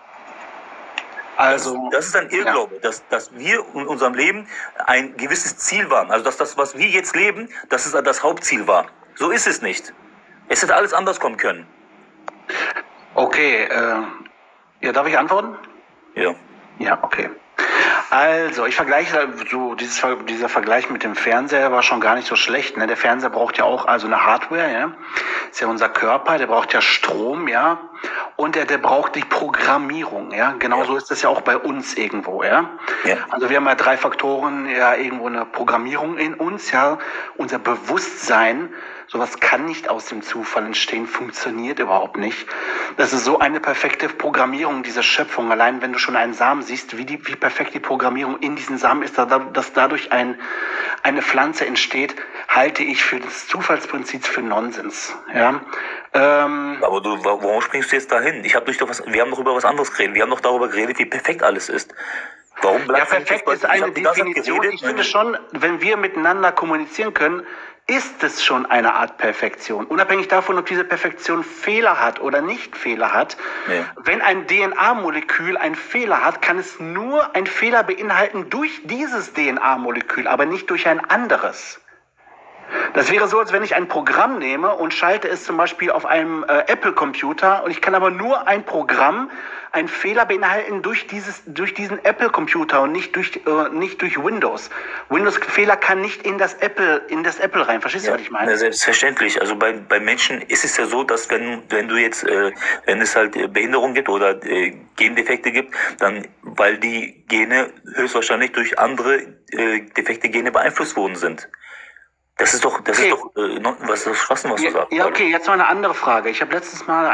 Also, das ist ein Irrglaube, dass wir in unserem Leben ein gewisses Ziel waren. Also dass das, was wir jetzt leben, dass es das Hauptziel war. So ist es nicht. Es hätte alles anders kommen können. okay, ja, darf ich antworten? Ja. Ja, okay. Also, ich vergleiche so, dieser Vergleich mit dem Fernseher war schon gar nicht so schlecht, ne? Der Fernseher braucht ja auch also eine Hardware, ja. Ist ja unser Körper, der braucht ja Strom, ja. Und der braucht die Programmierung, ja. Genauso ist das ja auch bei uns irgendwo, ja. Also wir haben ja 3 Faktoren, ja, irgendwo eine Programmierung in uns, ja. Unser Bewusstsein, sowas kann nicht aus dem Zufall entstehen, funktioniert überhaupt nicht. Das ist so eine perfekte Programmierung dieser Schöpfung. Allein wenn du schon einen Samen siehst, wie perfekt die Programmierung in diesem Samen ist, dass dadurch eine Pflanze entsteht, halte ich für das Zufallsprinzip für Nonsens. Ja. Aber warum springst du jetzt dahin? Wir haben doch über was anderes geredet. Wir haben doch darüber geredet, wie perfekt alles ist. Warum bleibst du perfekt ist eine Definition. Ich finde schon, wenn wir miteinander kommunizieren können, ist es schon eine Art Perfektion. Unabhängig davon, ob diese Perfektion Fehler hat oder nicht Fehler hat. Ja. Wenn ein DNA-Molekül einen Fehler hat, kann es nur einen Fehler beinhalten durch dieses DNA-Molekül, aber nicht durch ein anderes. Das wäre so, als wenn ich ein Programm nehme und schalte es zum Beispiel auf einem Apple-Computer und ich kann aber nur ein Programm einen Fehler beinhalten durch diesen Apple-Computer und nicht durch Windows. Windows-Fehler kann nicht in das Apple rein. Verstehst du, was ich meine? Selbstverständlich. Also bei Menschen ist es ja so, dass wenn du jetzt, wenn es halt Behinderung gibt oder Gendefekte gibt, dann, weil die Gene höchstwahrscheinlich durch andere defekte Gene beeinflusst worden sind. Das ist doch was du sagst. Ja, okay, jetzt mal eine andere Frage. Ich habe letztes Mal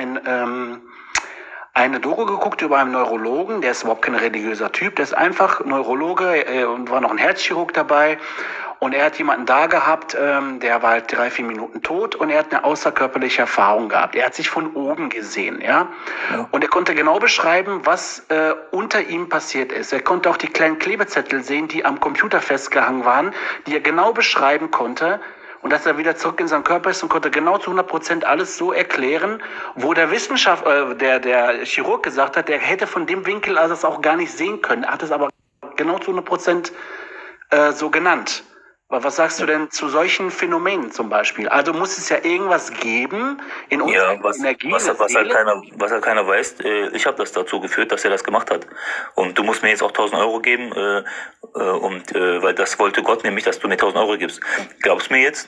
eine Doku geguckt über einen Neurologen, der ist überhaupt kein religiöser Typ, der ist einfach Neurologe und war noch ein Herzchirurg dabei und er hat jemanden da gehabt, der war halt 3-4 Minuten tot und er hat eine außerkörperliche Erfahrung gehabt. Er hat sich von oben gesehen, ja. Und er konnte genau beschreiben, was unter ihm passiert ist. Er konnte auch die kleinen Klebezettel sehen, die am Computer festgehangen waren, die er genau beschreiben konnte. Und dass er wieder zurück in seinen Körper ist und konnte genau zu 100% alles so erklären, wo der der Chirurg gesagt hat, der hätte von dem Winkel also das auch gar nicht sehen können. Er hat es aber genau zu 100% so genannt. Aber was sagst du denn zu solchen Phänomenen zum Beispiel? Also muss es ja irgendwas geben in unserer Energie. Was halt keiner weiß, ich habe das dazu geführt, dass er das gemacht hat. Und du musst mir jetzt auch 1.000 Euro geben, weil das wollte Gott nämlich, dass du mir 1.000 Euro gibst. Glaubst du mir jetzt?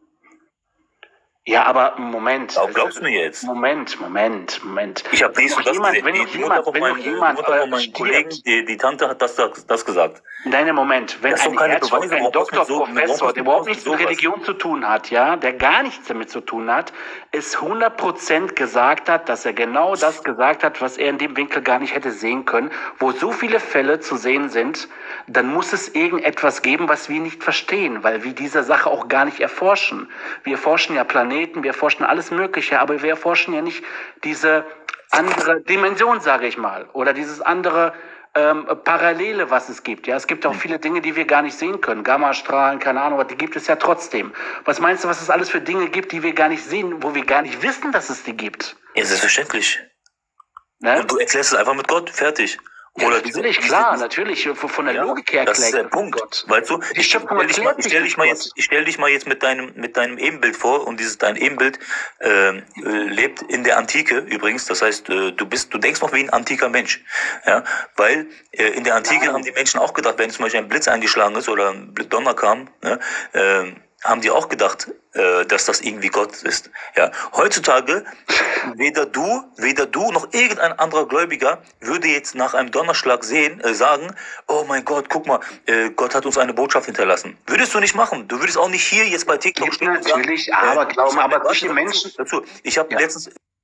Ja, aber Moment. Warum glaubst du mir jetzt? Moment. Ich habe dies und das gesehen. Die Mutter von meinem Kollegen, die Tante hat das gesagt. Nein, Moment. Wenn ein Doktor, Professor, der überhaupt nichts mit Religion zu tun hat, ja, der gar nichts damit zu tun hat, es 100% gesagt hat, dass er genau das gesagt hat, was er in dem Winkel gar nicht hätte sehen können, wo so viele Fälle zu sehen sind, dann muss es irgendetwas geben, was wir nicht verstehen, weil wir diese Sache auch gar nicht erforschen. Wir erforschen ja Planeten, wir erforschen alles Mögliche, aber wir erforschen ja nicht diese andere Dimension, sage ich mal, oder dieses andere Parallele, was es gibt. Ja, es gibt auch viele Dinge, die wir gar nicht sehen können. Gammastrahlen, keine Ahnung, aber die gibt es ja trotzdem. Was meinst du, was es alles für Dinge gibt, die wir gar nicht sehen, wo wir gar nicht wissen, dass es die gibt? Ja, selbstverständlich. Ne? Und du erklärst es einfach mit Gott, fertig. Ja, oder natürlich, natürlich, von der Logik her. Das ist der Punkt, Gott. Weißt du, ich stell dich mal jetzt mit deinem Ebenbild vor und dein Ebenbild lebt in der Antike übrigens, das heißt, du denkst noch wie ein antiker Mensch, ja, weil in der Antike haben die Menschen auch gedacht, wenn zum Beispiel ein Blitz eingeschlagen ist oder ein Donner kam, ja, haben die auch gedacht, dass das irgendwie Gott ist. Ja, heutzutage weder du noch irgendein anderer Gläubiger würde jetzt nach einem Donnerschlag sagen, oh mein Gott, guck mal, Gott hat uns eine Botschaft hinterlassen. Würdest du nicht machen. Du würdest auch nicht hier jetzt bei TikTok stehen. Natürlich, aber glauben, aber durch die Menschen dazu. Ich habe letztens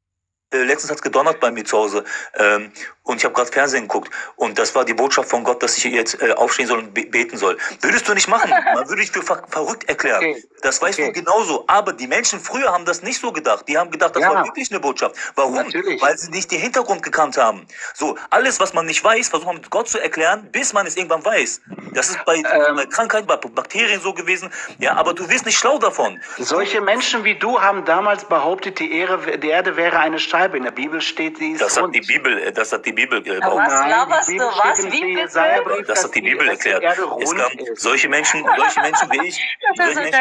letztens hat's gedonnert bei mir zu Hause und ich habe gerade Fernsehen geguckt und das war die Botschaft von Gott, dass ich jetzt aufstehen soll und beten soll. Würdest du nicht machen. Man würde dich für verrückt erklären. Okay. Das weißt du genauso. Aber die Menschen früher haben das nicht so gedacht. Die haben gedacht, das war wirklich eine Botschaft. Warum? Natürlich. Weil sie nicht den Hintergrund gekannt haben. So, alles, was man nicht weiß, versucht man mit Gott zu erklären, bis man es irgendwann weiß. Das ist bei Krankheiten, bei Bakterien so gewesen. Ja, aber du wirst nicht schlau davon. Solche Menschen wie du haben damals behauptet, die Erde wäre eine Scheibe. In der Bibel steht, sie ist Das hat rund. die Bibel, das hat die Bibel Aber was Nein, laberst die du? Bibel steht Was? im Wie bitte? Jesaja-Brief, Das hat die Bibel dass die erklärt. Erde Es rund gab ist. solche Menschen wie ich, Das ist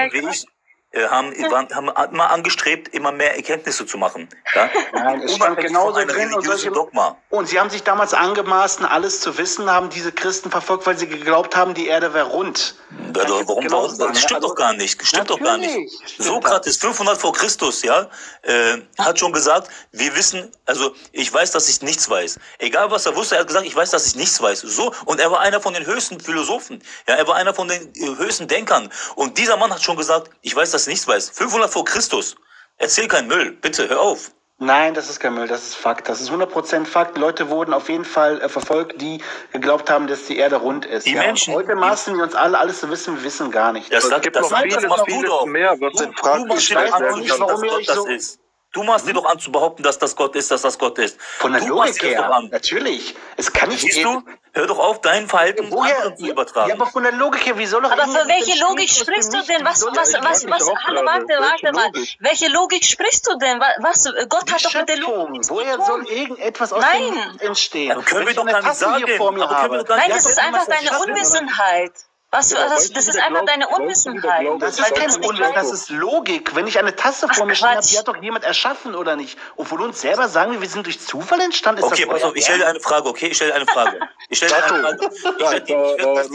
haben immer angestrebt, immer mehr Erkenntnisse zu machen. Ja? Nein, es stand Unabhängig genauso von einem drin und religiösen Dogma. Und sie haben sich damals angemaßen, alles zu wissen, haben diese Christen verfolgt, weil sie geglaubt haben, die Erde wäre rund. Warum? Das stimmt doch gar nicht. Stimmt doch gar nicht. Sokrates 500 vor Christus, ja, hat schon gesagt, wir wissen, also ich weiß, dass ich nichts weiß. Egal was er wusste, er hat gesagt, ich weiß, dass ich nichts weiß. So, und er war einer von den höchsten Philosophen. Ja, er war einer von den höchsten Denkern. Und dieser Mann hat schon gesagt, ich weiß, dass ich nichts weiß. 500 vor Christus. Erzähl keinen Müll. Bitte, hör auf. Nein, das ist kein Müll, das ist Fakt. Das ist 100% Fakt. Leute wurden auf jeden Fall verfolgt, die geglaubt haben, dass die Erde rund ist. Die Menschen. Heute maßen wir uns alle, alles zu wissen, wir wissen gar nicht. Das Es gibt noch vieles mehr, was in Frage gestellt werden kann. warum ihr euch so- Du machst dir doch an zu behaupten, dass das Gott ist, dass das Gott ist. Von der Du machst Logik dir das doch her, an. natürlich. Es kann nicht Siehst du? Hör doch auf, dein Verhalten anderen zu übertragen. Ja, aber von der Logik her, wie soll doch... Aber für irgendwas welche entstehen Logik aus dem sprichst du Nichts? denn? Hallo, warte mal. Welche Logik sprichst du denn? Gott hat doch mit der Logik. Woher soll irgendetwas aus Nein. dem Nichts entstehen? Aber können Wenn wir ich doch eine gar nicht Tasse sagen. hier vor mir Aber können wir habe, doch gar nicht Nein, das ist einfach deine Unwissenheit. Das ist einfach deine Unwissenheit. Das Weil ist du kein das nicht Unwissen, das weißt. ist Logik. Wenn ich eine Tasse vor mir stehen habe, Quatsch. die hat doch jemand erschaffen, oder nicht? Und von uns selber sagen wir sind durch Zufall entstanden. Ist Okay, das pass auf, ich stelle dir eine Frage, okay? Ich stelle dir eine Frage. Ich werde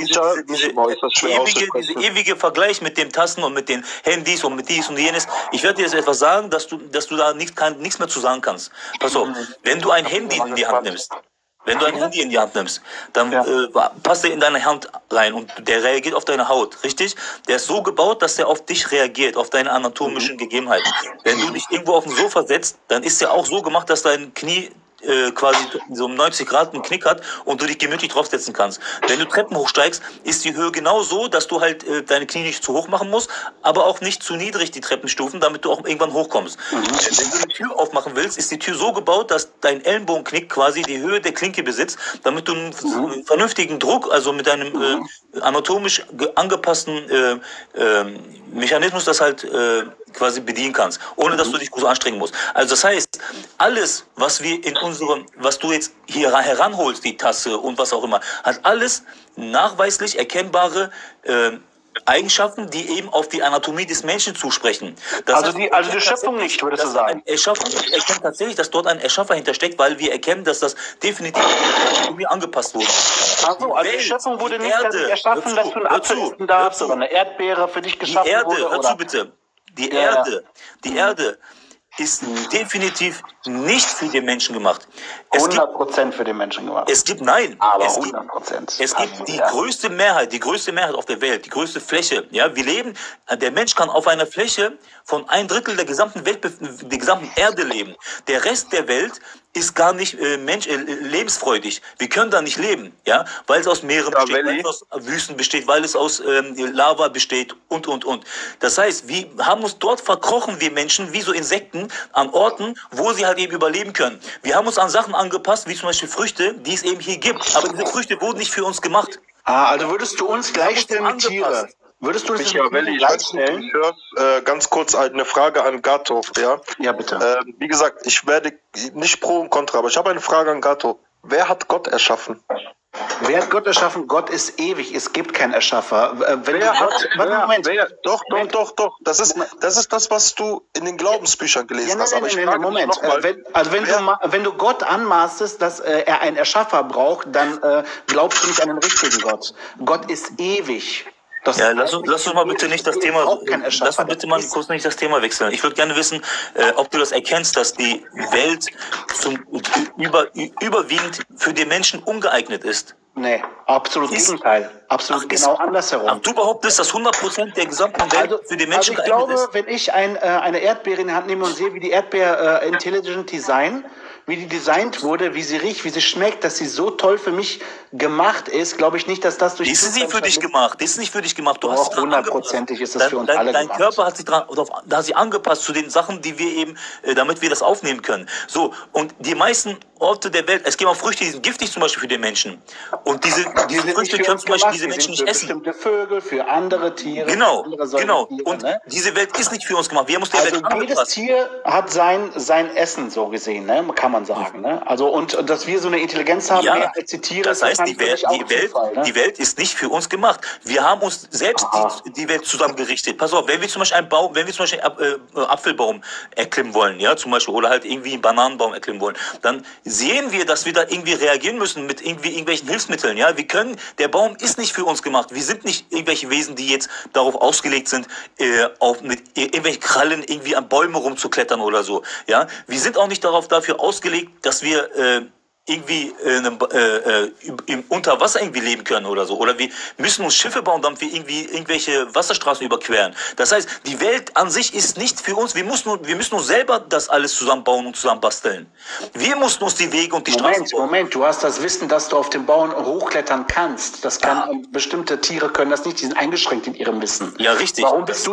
diese ewige Vergleich mit den Tassen und mit den Handys und mit dies und jenes, ich werde dir jetzt etwas sagen, dass du da nichts mehr zu sagen kannst. Pass auf, wenn du ein Handy in die Hand nimmst, dann passt er in deine Hand rein und der reagiert auf deine Haut, richtig? Der ist so gebaut, dass er auf dich reagiert, auf deine anatomischen Gegebenheiten. Wenn du dich irgendwo auf dem Sofa setzt, dann ist er auch so gemacht, dass dein Knie quasi so um 90 Grad einen Knick hat und du dich gemütlich draufsetzen kannst. Wenn du Treppen hochsteigst, ist die Höhe genau so, dass du halt deine Knie nicht zu hoch machen musst, aber auch nicht zu niedrig die Treppenstufen, damit du auch irgendwann hochkommst. Wenn du die Tür aufmachen willst, ist die Tür so gebaut, dass dein Ellenbogenknick quasi die Höhe der Klinke besitzt, damit du einen vernünftigen Druck, also mit einem anatomisch angepassten Mechanismus das halt quasi bedienen kannst, ohne dass du dich groß anstrengen musst. Also das heißt, alles, was du jetzt hier heranholst, die Tasse und was auch immer, hat alles nachweislich erkennbare Eigenschaften, die eben auf die Anatomie des Menschen zusprechen. Das heißt, Also die Schöpfung nicht, würdest du sagen? Ich erkenne tatsächlich, dass dort ein Erschaffer hintersteckt, weil wir erkennen, dass das definitiv an die Anatomie angepasst wurde. Also die Schöpfung wurde nicht dadurch erschaffen, dass du einen Apfel essen darfst oder eine Erdbeere für dich geschaffen wurde. Hör zu bitte. Die Erde ist definitiv nicht für den Menschen gemacht. 100% für den Menschen gemacht. Es gibt, nein, Aber es 100%. Es gibt die größte Mehrheit auf der Welt, die größte Fläche. Ja, wir leben, der Mensch kann auf einer Fläche von 1/3 der gesamten Welt, der gesamten Erde leben. Der Rest der Welt ist gar nicht lebensfreudig. Wir können da nicht leben, ja, weil es aus Meeren besteht, weil es aus Wüsten besteht, weil es aus Lava besteht und. Das heißt, wir haben uns dort verkrochen, wir Menschen, wie so Insekten, an Orten, wo sie halt eben überleben können. Wir haben uns an Sachen angepasst, wie zum Beispiel Früchte, die es eben hier gibt. Aber diese Früchte wurden nicht für uns gemacht. Also würdest du uns gleichstellen mit Tieren? Würdest du uns Michael, ich höre ganz kurz eine Frage an Gato. Ja, ja bitte. Wie gesagt, ich werde nicht pro und contra, aber ich habe eine Frage an Gato. Wer hat Gott erschaffen? Wer hat Gott erschaffen? Gott ist ewig. Es gibt keinen Erschaffer. Doch. Das ist das, was du in den Glaubensbüchern gelesen hast. Moment. Wenn du Gott anmaßest, dass er einen Erschaffer braucht, dann glaubst du nicht an den richtigen Gott. Gott ist ewig. Lass uns mal bitte nicht das Thema, lass uns bitte mal kurz nicht das Thema wechseln. Ich würde gerne wissen, ob du das erkennst, dass die Welt überwiegend für den Menschen ungeeignet ist. Nee, absolut Gegenteil. Absolut genau andersherum. Ach, du behauptest, dass 100% der gesamten Welt für die Menschen ich glaube, wenn ich eine Erdbeere in die Hand nehme und sehe, wie die Erdbeere intelligent design, wie die designt wurde, wie sie riecht, wie sie schmeckt, dass sie so toll für mich gemacht ist, glaube ich nicht, dass das durch... Ist sie für dich gemacht? Ist nicht für dich gemacht. Du hast hundertprozentig ist es für uns alle gemacht. Dein Körper hat sich angepasst zu den Sachen, die wir eben, damit wir das aufnehmen können. So, und die meisten Orte der Welt, es gibt auch Früchte, die sind giftig zum Beispiel für den Menschen. Und diese Früchte können zum Beispiel diese Menschen nicht essen. Für bestimmte Vögel, für andere Tiere. Genau, für andere genau. Tiere, Und ne? diese Welt ist nicht für uns gemacht. Wir haben uns der Welt angepasst. Jedes Tier hat sein Essen so gesehen, ne? Kann man sagen. Ne? Also, und dass wir so eine Intelligenz haben, mehr als die Tiere. Das heißt, die Welt ist nicht für uns gemacht. Wir haben uns selbst die Welt zusammengerichtet. Pass auf, wenn wir zum Beispiel einen Apfelbaum erklimmen wollen, ja, zum Beispiel, oder halt irgendwie einen Bananenbaum erklimmen wollen, dann sehen wir, dass wir da irgendwie reagieren müssen mit irgendwelchen Hilfsmitteln, ja. Der Baum ist nicht für uns gemacht. Wir sind nicht irgendwelche Wesen, die jetzt darauf ausgelegt sind, mit irgendwelchen Krallen irgendwie an Bäume rumzuklettern oder so, ja. Wir sind auch nicht dafür ausgelegt, dass wir irgendwie unter Wasser irgendwie leben können oder so. Oder wir müssen uns Schiffe bauen, damit wir irgendwie irgendwelche Wasserstraßen überqueren. Das heißt, die Welt an sich ist nicht für uns. Wir müssen uns selber das alles zusammenbauen und zusammenbasteln. Wir mussten uns die Wege und die Straßen bauen. Moment, du hast das Wissen, dass du auf dem Baum hochklettern kannst. Das kann bestimmte Tiere können das nicht, die sind eingeschränkt in ihrem Wissen. Ja, richtig.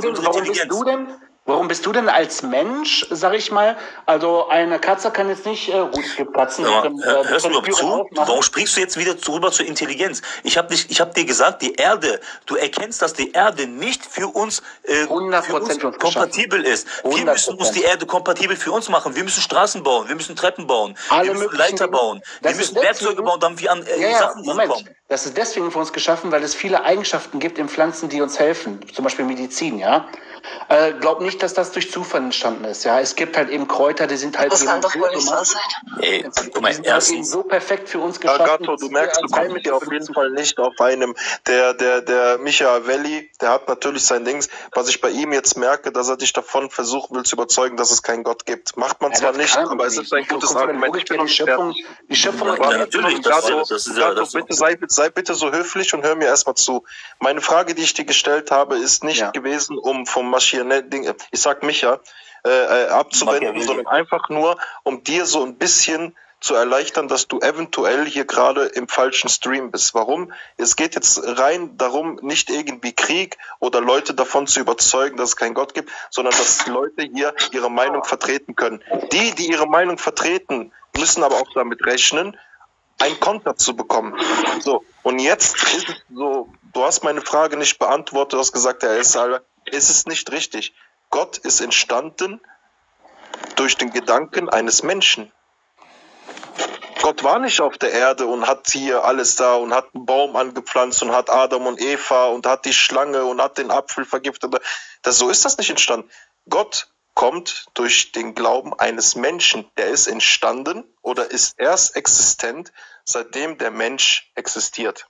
Warum bist du denn als Mensch, sag ich mal, also eine Katze kann jetzt nicht, gut, es gibt Katzen, hörst du überhaupt zu? Warum springst du jetzt wieder rüber zur Intelligenz? Ich hab dir gesagt, die Erde, du erkennst, dass die Erde nicht für uns, 100% kompatibel ist. 100%. Wir müssen uns die Erde kompatibel für uns machen. Wir müssen Straßen bauen, wir müssen Treppen bauen, wir müssen Leiter bauen, wir müssen Werkzeuge bauen, damit wir an Sachen rankommen. Das ist deswegen für uns geschaffen, weil es viele Eigenschaften gibt in Pflanzen, die uns helfen. Zum Beispiel Medizin, ja. Glaub nicht, dass das durch Zufall entstanden ist, ja. Es gibt halt eben Kräuter, die sind halt das kann doch wohl nicht so sein. Guck mal, erstens so perfekt für uns geschaffen. Gato, du merkst, du kommst mit dir auf jeden Fall nicht auf einem, der Michavelli, der hat natürlich sein Dings, was ich bei ihm jetzt merke, dass er dich davon versuchen will zu überzeugen, dass es keinen Gott gibt. Macht man zwar nicht, aber es ist ein gutes Argument. Die Schöpfung ja, natürlich, Gato, bitte sei bitte so höflich und hör mir erstmal zu. Meine Frage, die ich dir gestellt habe, ist nicht gewesen, um vom Machiavelli, ich sag Micha, abzuwenden, sondern einfach nur, um dir so ein bisschen zu erleichtern, dass du eventuell hier gerade im falschen Stream bist. Warum? Es geht jetzt rein darum, nicht irgendwie Krieg oder Leute davon zu überzeugen, dass es keinen Gott gibt, sondern dass Leute hier ihre Meinung vertreten können. Die ihre Meinung vertreten, müssen aber auch damit rechnen, einen Konter zu bekommen. So, und jetzt ist es so, du hast meine Frage nicht beantwortet, du hast gesagt, Herr Elsaleh, es ist nicht richtig. Gott ist entstanden durch den Gedanken eines Menschen. Gott war nicht auf der Erde und hat hier alles da und hat einen Baum angepflanzt und hat Adam und Eva und hat die Schlange und hat den Apfel vergiftet. So ist das nicht entstanden. Gott kommt durch den Glauben eines Menschen. Der ist entstanden oder ist erst existent, seitdem der Mensch existiert.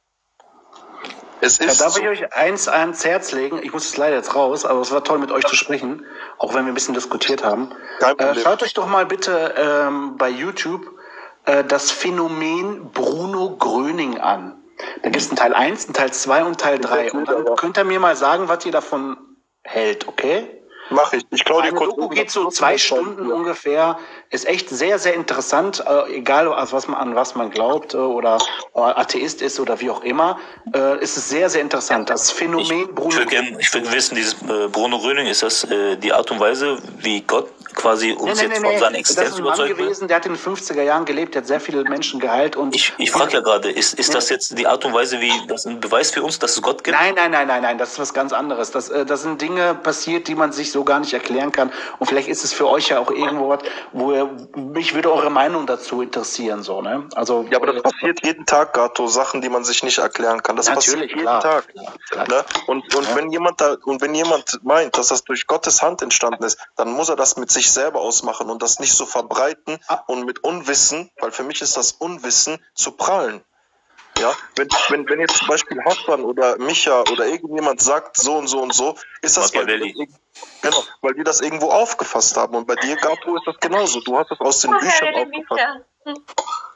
Darf ich euch eins ans Herz legen? Ich muss es leider jetzt raus, aber es war toll, mit euch zu sprechen, auch wenn wir ein bisschen diskutiert haben. Schaut euch doch mal bitte bei YouTube das Phänomen Bruno Gröning an. Da gibt es einen Teil 1, einen Teil 2 und Teil 3. Und dann könnt ihr mir mal sagen, was ihr davon hält, okay? Mach ich. Ich glaube, die Doku geht so 2 Stunden ungefähr. Ist echt sehr, sehr interessant. Egal, an was man glaubt oder Atheist ist oder wie auch immer. Ist es sehr, sehr interessant. Das Phänomen Bruno Gröning. Ich will wissen, dieses Bruno Gröning, ist das die Art und Weise, wie Gott quasi uns jetzt von seiner Existenz überzeugt wird? Gewesen, der hat in den 50er Jahren gelebt, der hat sehr viele Menschen geheilt. Und ich frage ja gerade, ist das jetzt die Art und Weise, wie das ein Beweis für uns, dass es Gott gibt? Nein, das ist was ganz anderes. Das sind Dinge passiert, die man sich so gar nicht erklären kann. Und vielleicht ist es für euch ja auch irgendwo was, mich würde eure Meinung dazu interessieren, so, ne? Also, ja, aber das passiert jeden Tag, Gato, Sachen, die man sich nicht erklären kann. Das passiert jeden Tag. Klar. Ne? Und wenn jemand meint, dass das durch Gottes Hand entstanden ist, dann muss er das mit sich selber ausmachen und das nicht so verbreiten und mit Unwissen, weil für mich ist das Unwissen, zu prallen. Ja, wenn jetzt zum Beispiel Hassan oder Micha oder irgendjemand sagt so und so und so, ist das, weil die das irgendwo aufgefasst haben. Und bei dir, Gato, ist das genauso. Du hast es aus den Büchern aufgefasst.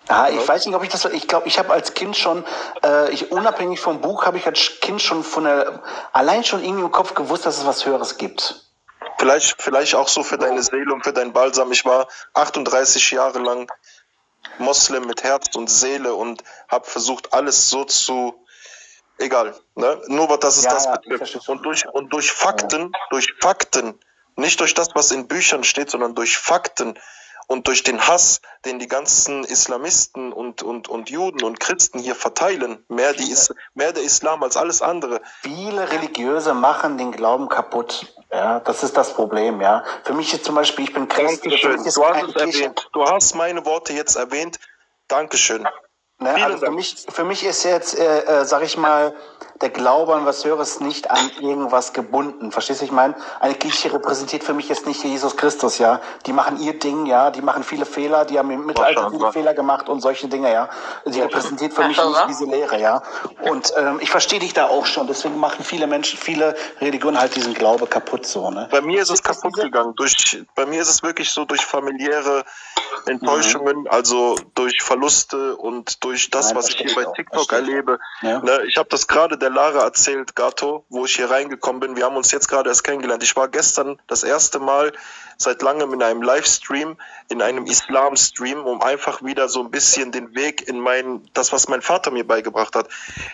Ah, ich weiß nicht, ob ich das. Ich glaube, ich habe als Kind schon, unabhängig vom Buch, habe ich als Kind schon allein schon irgendwie im Kopf gewusst, dass es was Höheres gibt. Vielleicht auch so für deine Seele und für deinen Balsam. Ich war 38 Jahre lang Moslem mit Herz und Seele und habe versucht, alles so zu. Egal, ne? Nur was das betrifft. Und durch Fakten, nicht durch das, was in Büchern steht, sondern durch Fakten und durch den Hass, den die ganzen Islamisten und Juden und Christen hier verteilen, mehr der Islam als alles andere. Viele Religiöse machen den Glauben kaputt. Ja, das ist das Problem, ja. Für mich ist zum Beispiel, ich bin Christ. Dankeschön. Du hast es erwähnt. Du hast meine Worte jetzt erwähnt. Dankeschön. Ne, also für mich ist jetzt, sag ich mal, der Glaube an was Höheres nicht an irgendwas gebunden. Verstehst du, ich meine? Eine Kirche repräsentiert für mich jetzt nicht Jesus Christus, ja. Die machen ihr Ding, ja. Die machen viele Fehler, die haben im Mittelalter viele Fehler gemacht und solche Dinge, ja. Sie repräsentiert für mich nicht diese Lehre, ja. Und ich verstehe dich da auch schon. Deswegen machen viele Religionen halt diesen Glaube kaputt, so, ne? Bei mir ist es kaputt gegangen. Bei mir ist es wirklich so durch familiäre Enttäuschungen, also durch Verluste und durch das, was ich hier bei TikTok erlebe. Ja. Ne, ich habe das gerade der Lara erzählt, Gato, wo ich hier reingekommen bin. Wir haben uns jetzt gerade erst kennengelernt. Ich war gestern das erste Mal seit langem in einem Livestream, in einem Islam-Stream, um einfach wieder so ein bisschen den Weg in das, was mein Vater mir beigebracht hat.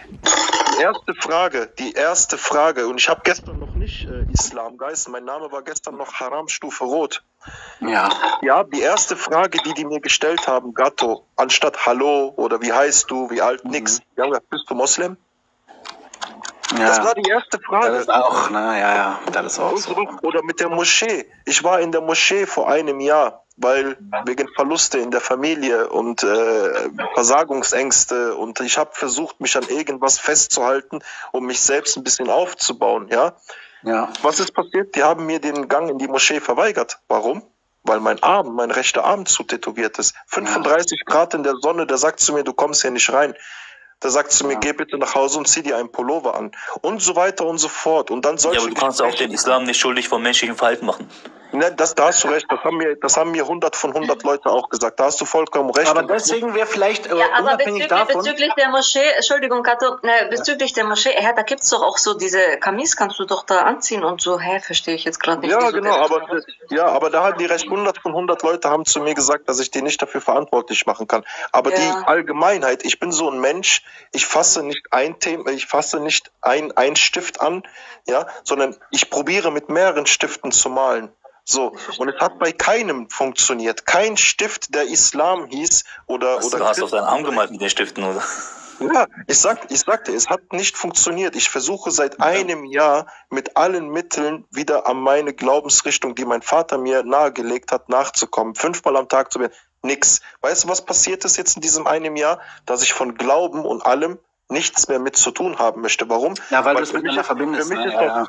Die erste Frage, und ich habe gestern noch nicht Islam geheißen, mein Name war gestern noch Haram Stufe Rot. Ja. Ja, die erste Frage, die mir gestellt haben, Gatto, anstatt Hallo oder wie heißt du, wie alt, nix. Die haben gesagt, bist du Moslem? Ja. Das war die erste Frage. Das ist auch, ne, ja, das ist auch so. Oder mit der Moschee. Ich war in der Moschee vor einem Jahr, weil wegen Verluste in der Familie und Versagungsängste, und ich habe versucht, mich an irgendwas festzuhalten, um mich selbst ein bisschen aufzubauen, ja. Ja. Was ist passiert? Die haben mir den Gang in die Moschee verweigert. Warum? Weil mein rechter Arm zu tätowiert ist. 35 Grad in der Sonne, der sagt zu mir, du kommst hier nicht rein. Der sagt zu mir, geh bitte nach Hause und zieh dir einen Pullover an. Und so weiter und so fort. Und dann aber du kannst auch den Islam nicht schuldig vom menschlichen Verhalten machen. Ne, da hast du recht. Das haben mir 100 von 100 Leute auch gesagt. Da hast du vollkommen recht. Aber deswegen wäre vielleicht unabhängig davon... Bezüglich der Moschee, Entschuldigung, Kato, bezüglich der Moschee, da gibt's doch auch so diese Kamis, kannst du doch da anziehen und so, verstehe ich jetzt gerade nicht. Ja, genau, aber da haben die recht 100 von 100 Leute haben zu mir gesagt, dass ich die nicht dafür verantwortlich machen kann. Aber die Allgemeinheit, ich bin so ein Mensch, ich fasse nicht ein Thema, ich fasse nicht ein Stift an, ja, sondern ich probiere mit mehreren Stiften zu malen. So, und es hat bei keinem funktioniert. Kein Stift, der Islam hieß oder du hast auf deinen Arm gemalt mit den Stiften, oder? Ja, ich sagte, es hat nicht funktioniert. Ich versuche seit einem Jahr mit allen Mitteln wieder an meine Glaubensrichtung, die mein Vater mir nahegelegt hat, nachzukommen. 5-mal am Tag zu werden. Nix. Weißt du, was passiert ist jetzt in diesem einem Jahr? Dass ich von Glauben und allem nichts mehr mit zu tun haben möchte. Warum? Ja, weil du es miteinander verbindest. Für mich ist das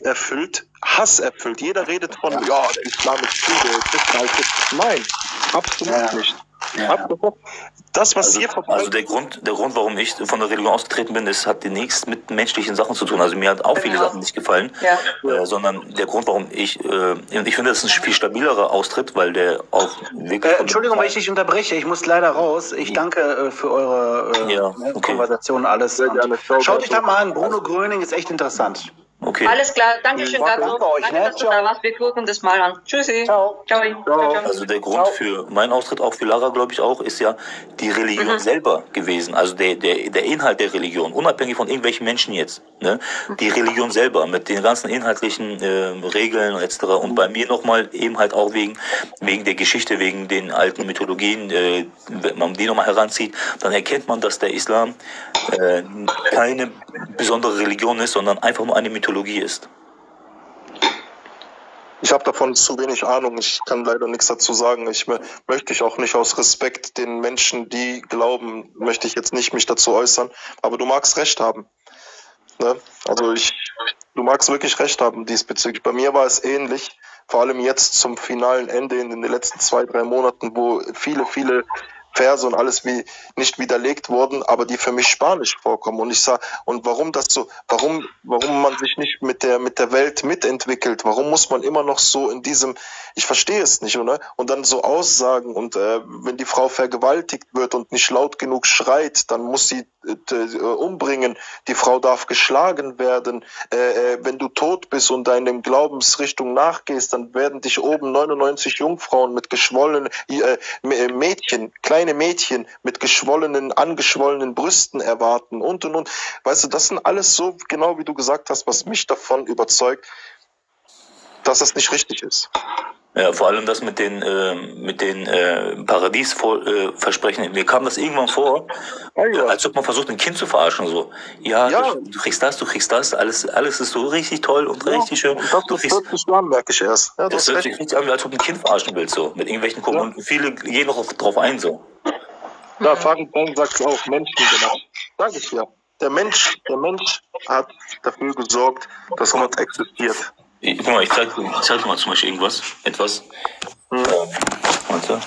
Hass erfüllt. Jeder redet von, der Islam ist Friede, Nein, absolut nicht. Ja. Das, was hier also der Grund, warum ich von der Religion ausgetreten bin, hat nichts mit menschlichen Sachen zu tun. Also mir hat auch viele Sachen nicht gefallen, sondern der Grund, warum ich finde, das ist ein viel stabilerer Austritt, weil der auch wirklich... Entschuldigung, wenn ich dich unterbreche, ich muss leider raus. Ich danke für eure Konversation, alles. Schaut euch da mal an, Bruno Gröning ist echt interessant. Okay. Alles klar, danke schön, Gato. Danke, dass du da warst. Wir gucken das mal an. Tschüssi. Ciao. Also der Grund für meinen Austritt, auch für Lara, glaube ich auch, ist ja die Religion selber gewesen. Also der Inhalt der Religion, unabhängig von irgendwelchen Menschen jetzt. Ne? Die Religion selber mit den ganzen inhaltlichen Regeln etc. Und bei mir nochmal eben halt auch wegen der Geschichte, wegen den alten Mythologien, wenn man die nochmal heranzieht, dann erkennt man, dass der Islam keine besondere Religion ist, sondern einfach nur eine Mythologie ist. Ich habe davon zu wenig Ahnung. Ich kann leider nichts dazu sagen. Möchte ich auch nicht aus Respekt den Menschen, die glauben, möchte ich jetzt nicht mich dazu äußern. Aber du magst recht haben. Ne? Also du magst wirklich recht haben diesbezüglich. Bei mir war es ähnlich. Vor allem jetzt zum finalen Ende in den letzten 2-3 Monaten, wo viele Verse und alles nicht widerlegt wurden, aber die für mich spanisch vorkommen. Und ich sage, und warum das so, warum man sich nicht mit der Welt mitentwickelt? Warum muss man immer noch so in diesem, ich verstehe es nicht, oder? Und dann so Aussagen und wenn die Frau vergewaltigt wird und nicht laut genug schreit, dann muss sie umbringen. Die Frau darf geschlagen werden. Wenn du tot bist und deinem Glaubensrichtung nachgehst, dann werden dich oben 99 Jungfrauen mit geschwollenen Mädchen, kleine Mädchen mit angeschwollenen Brüsten erwarten und. Weißt du, das sind alles so, genau wie du gesagt hast, was mich davon überzeugt, dass das nicht richtig ist. Ja, vor allem das mit den Paradiesversprechen. Mir kam das irgendwann vor, als ob man versucht, ein Kind zu verarschen. So, du kriegst das, alles ist so richtig toll und richtig schön. Und das hört sich so an, merke ich erst. Ja, das hört sich richtig an, als ob du ein Kind verarschen willst, so, mit irgendwelchen Kunden. Und viele gehen noch drauf ein, so. Ja, Frank sagt es auch, Menschen gemacht. Sag ich ja. Der Mensch hat dafür gesorgt, dass Gott existiert. Guck mal, ich zeig dir mal zum Beispiel etwas. Warte.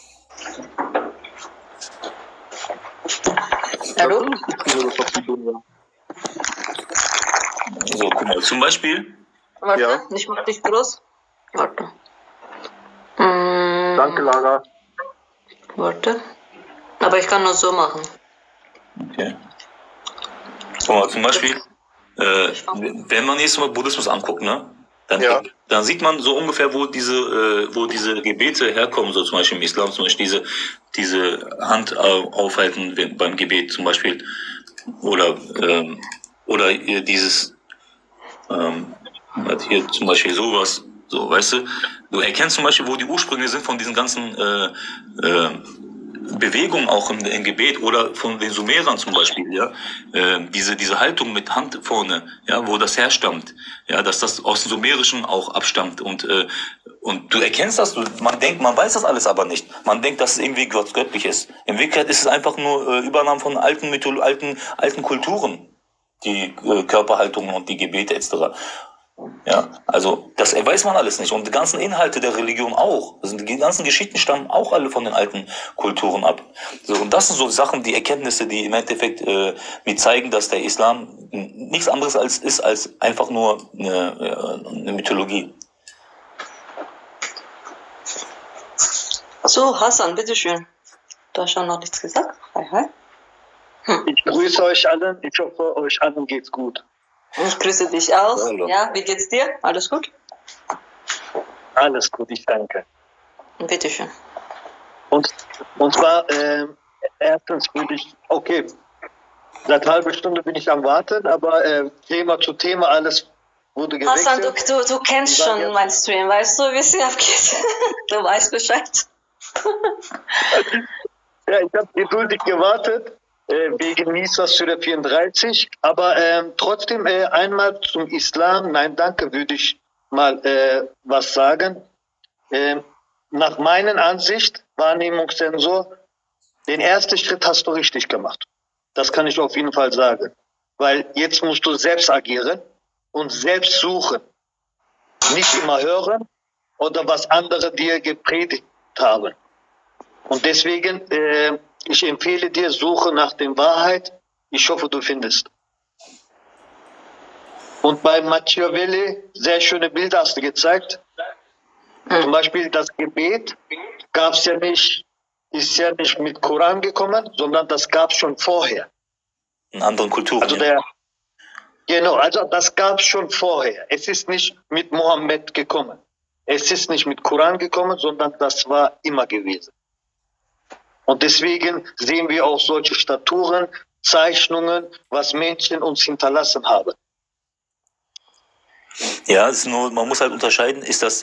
Hallo? So, guck mal, zum Beispiel. Warte, ich mach dich groß. Warte. Danke, Lara. Warte. Aber ich kann nur so machen. Okay. Guck mal, zum Beispiel, wenn man nächstes Mal Buddhismus anguckt, ne? Dann sieht man so ungefähr, wo diese Gebete herkommen, so zum Beispiel im Islam, zum Beispiel diese Hand aufhalten beim Gebet zum Beispiel, oder dieses hier zum Beispiel sowas, so, weißt du, du erkennst zum Beispiel, wo die Ursprünge sind von diesen ganzen Bewegung auch im Gebet oder von den Sumerern zum Beispiel, ja, diese Haltung mit Hand vorne, ja, wo das herstammt, ja, dass das aus dem Sumerischen auch abstammt und du erkennst das, man denkt, man weiß das alles aber nicht, man denkt, dass es irgendwie göttlich ist. In Wirklichkeit ist es einfach nur Übernahme von alten Kulturen, die Körperhaltungen und die Gebete etc. Ja, also das weiß man alles nicht. Und die ganzen Inhalte der Religion auch. Also die ganzen Geschichten stammen auch alle von den alten Kulturen ab. So, und das sind so Sachen, die Erkenntnisse, die im Endeffekt mir zeigen, dass der Islam nichts anderes ist als einfach nur eine Mythologie. So, Hassan, bitteschön. Du hast schon noch nichts gesagt. Hi, hi. Ich grüße euch allen. Ich hoffe, euch allen geht's gut. Ich grüße dich auch. Hallo. Ja, wie geht's dir? Alles gut? Alles gut, ich danke. Bitteschön. Und zwar, erstens würde ich, okay, seit einer halben Stunde bin ich am Warten, aber Thema zu Thema, alles wurde gewechselt. Hassan, du kennst schon meinen Stream, weißt du, wie es hier abgeht? Du weißt Bescheid. Ja, ich habe geduldig gewartet. Wegen Nisa Surah 34, aber trotzdem einmal zum Islam, nein danke, würde ich mal was sagen. Nach meiner Ansicht, Wahrnehmungssensor, den ersten Schritt hast du richtig gemacht. Das kann ich auf jeden Fall sagen. Weil jetzt musst du selbst agieren und selbst suchen. Nicht immer hören oder was andere dir gepredigt haben. Und deswegen, ich empfehle dir, suche nach der Wahrheit. Ich hoffe, du findest. Und bei Machiavelli, sehr schöne Bilder hast du gezeigt. Zum Beispiel das Gebet ist ja nicht mit Koran gekommen, sondern das gab es schon vorher. In anderen Kulturen. Also also das gab es schon vorher. Es ist nicht mit Mohammed gekommen. Es ist nicht mit Koran gekommen, sondern das war immer gewesen. Und deswegen sehen wir auch solche Statuen, Zeichnungen, was Menschen uns hinterlassen haben. Ja, es ist nur, man muss halt unterscheiden, ist das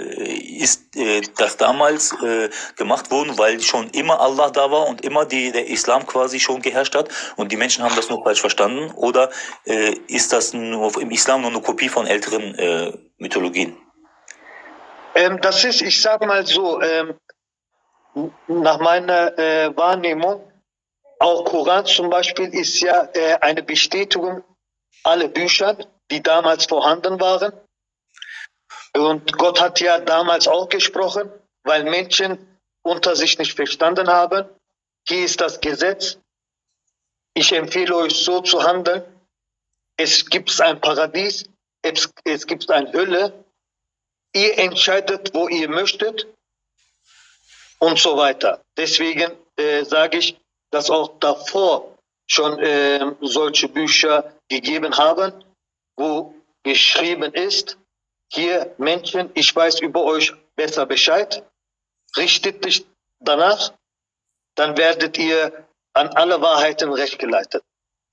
damals gemacht worden, weil schon immer Allah da war und immer der Islam quasi schon geherrscht hat und die Menschen haben das nur falsch verstanden, oder ist das im Islam nur eine Kopie von älteren Mythologien? Das ist, ich sage mal so, nach meiner Wahrnehmung, auch Koran zum Beispiel ist ja eine Bestätigung aller Bücher, die damals vorhanden waren. Und Gott hat ja damals auch gesprochen, weil Menschen unter sich nicht verstanden haben. hier ist das Gesetz, ich empfehle euch so zu handeln, es gibt ein Paradies, es gibt eine Hölle, ihr entscheidet, wo ihr möchtet und so weiter. Deswegen sage ich, dass auch davor schon solche Bücher gegeben haben, wo geschrieben ist, hier Menschen, ich weiß über euch besser Bescheid, richtet dich danach, dann werdet ihr an alle Wahrheiten recht geleitet.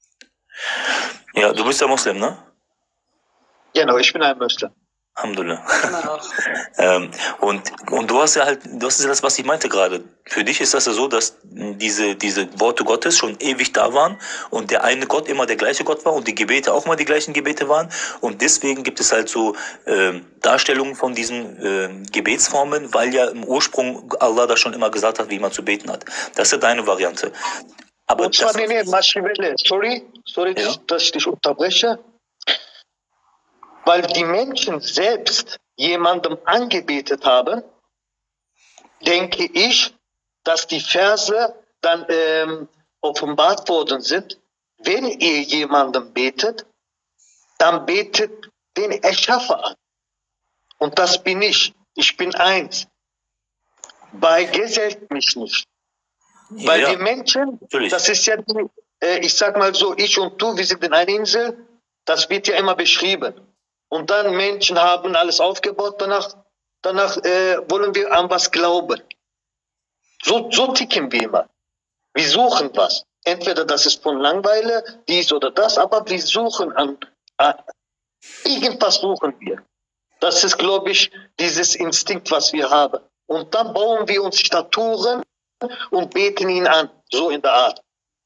Ja, du bist ja Muslim, ne? Genau, ich bin ein Muslim. Alhamdulillah. Genau. Und du hast ja halt, das ist ja das, was ich meinte gerade. Für dich ist das ja so, dass diese Worte Gottes schon ewig da waren und der eine Gott immer der gleiche Gott war und die Gebete auch immer die gleichen Gebete waren. Und deswegen gibt es halt so Darstellungen von diesen Gebetsformen, weil ja im Ursprung Allah das schon immer gesagt hat, wie man zu beten hat. Das ist ja deine Variante. Aber und zwar, sorry, ja? dass ich dich unterbreche. Weil die Menschen selbst jemandem angebetet haben, denke ich, dass die Verse dann offenbart worden sind. Wenn ihr jemandem betet, dann betet den Erschaffer an. Und das bin ich. Ich bin eins. Gesellt mich nicht. Weil Ja, die Menschen, natürlich. das ist ja, ich sag mal so, ich und du, wir sind in einer Insel, das wird ja immer beschrieben. Und dann Menschen haben alles aufgebaut, danach wollen wir an was glauben. So ticken wir immer. Wir suchen was. Entweder das ist von Langeweile, dies oder das, aber wir suchen an irgendwas suchen wir. Das ist, glaube ich, dieses Instinkt, was wir haben. Und dann bauen wir uns Statuen und beten ihn an, so in der Art.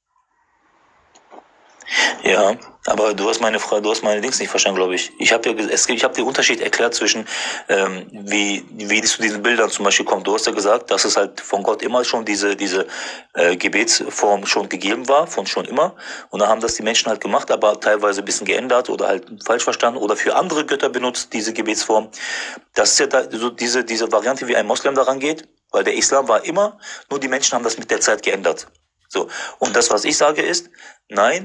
Ja, aber du hast meine Dings nicht verstanden, glaube ich. Ich habe den Unterschied erklärt zwischen, wie es zu diesen Bildern zum Beispiel kommt. Du hast ja gesagt, dass es halt von Gott immer schon diese Gebetsform schon gegeben war, von schon immer. Und dann haben das die Menschen halt gemacht, aber teilweise ein bisschen geändert oder halt falsch verstanden oder für andere Götter benutzt, diese Gebetsform. Das ist ja da, so diese Variante, wie ein Moslem daran geht, weil der Islam war immer, nur die Menschen haben das mit der Zeit geändert. So. Und das, was ich sage, ist, nein,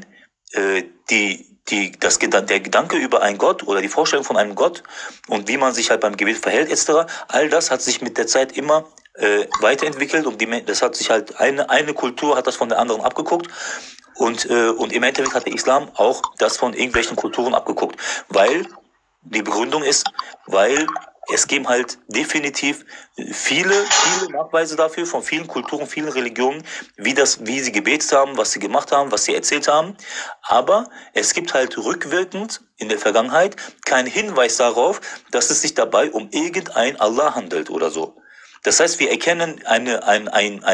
der Gedanke über einen Gott oder die Vorstellung von einem Gott und wie man sich halt beim Gebet verhält etc., all das hat sich mit der Zeit immer weiterentwickelt und das hat sich halt eine Kultur hat das von der anderen abgeguckt und im Endeffekt hat der Islam auch das von irgendwelchen Kulturen abgeguckt, weil die Begründung ist, weil es geben halt definitiv viele Nachweise dafür von vielen Kulturen, vielen Religionen, wie sie gebetet haben, was sie gemacht haben, was sie erzählt haben. Aber es gibt halt rückwirkend in der Vergangenheit keinen Hinweis darauf, dass es sich dabei um irgendein Allah handelt oder so. Das heißt, wir erkennen einen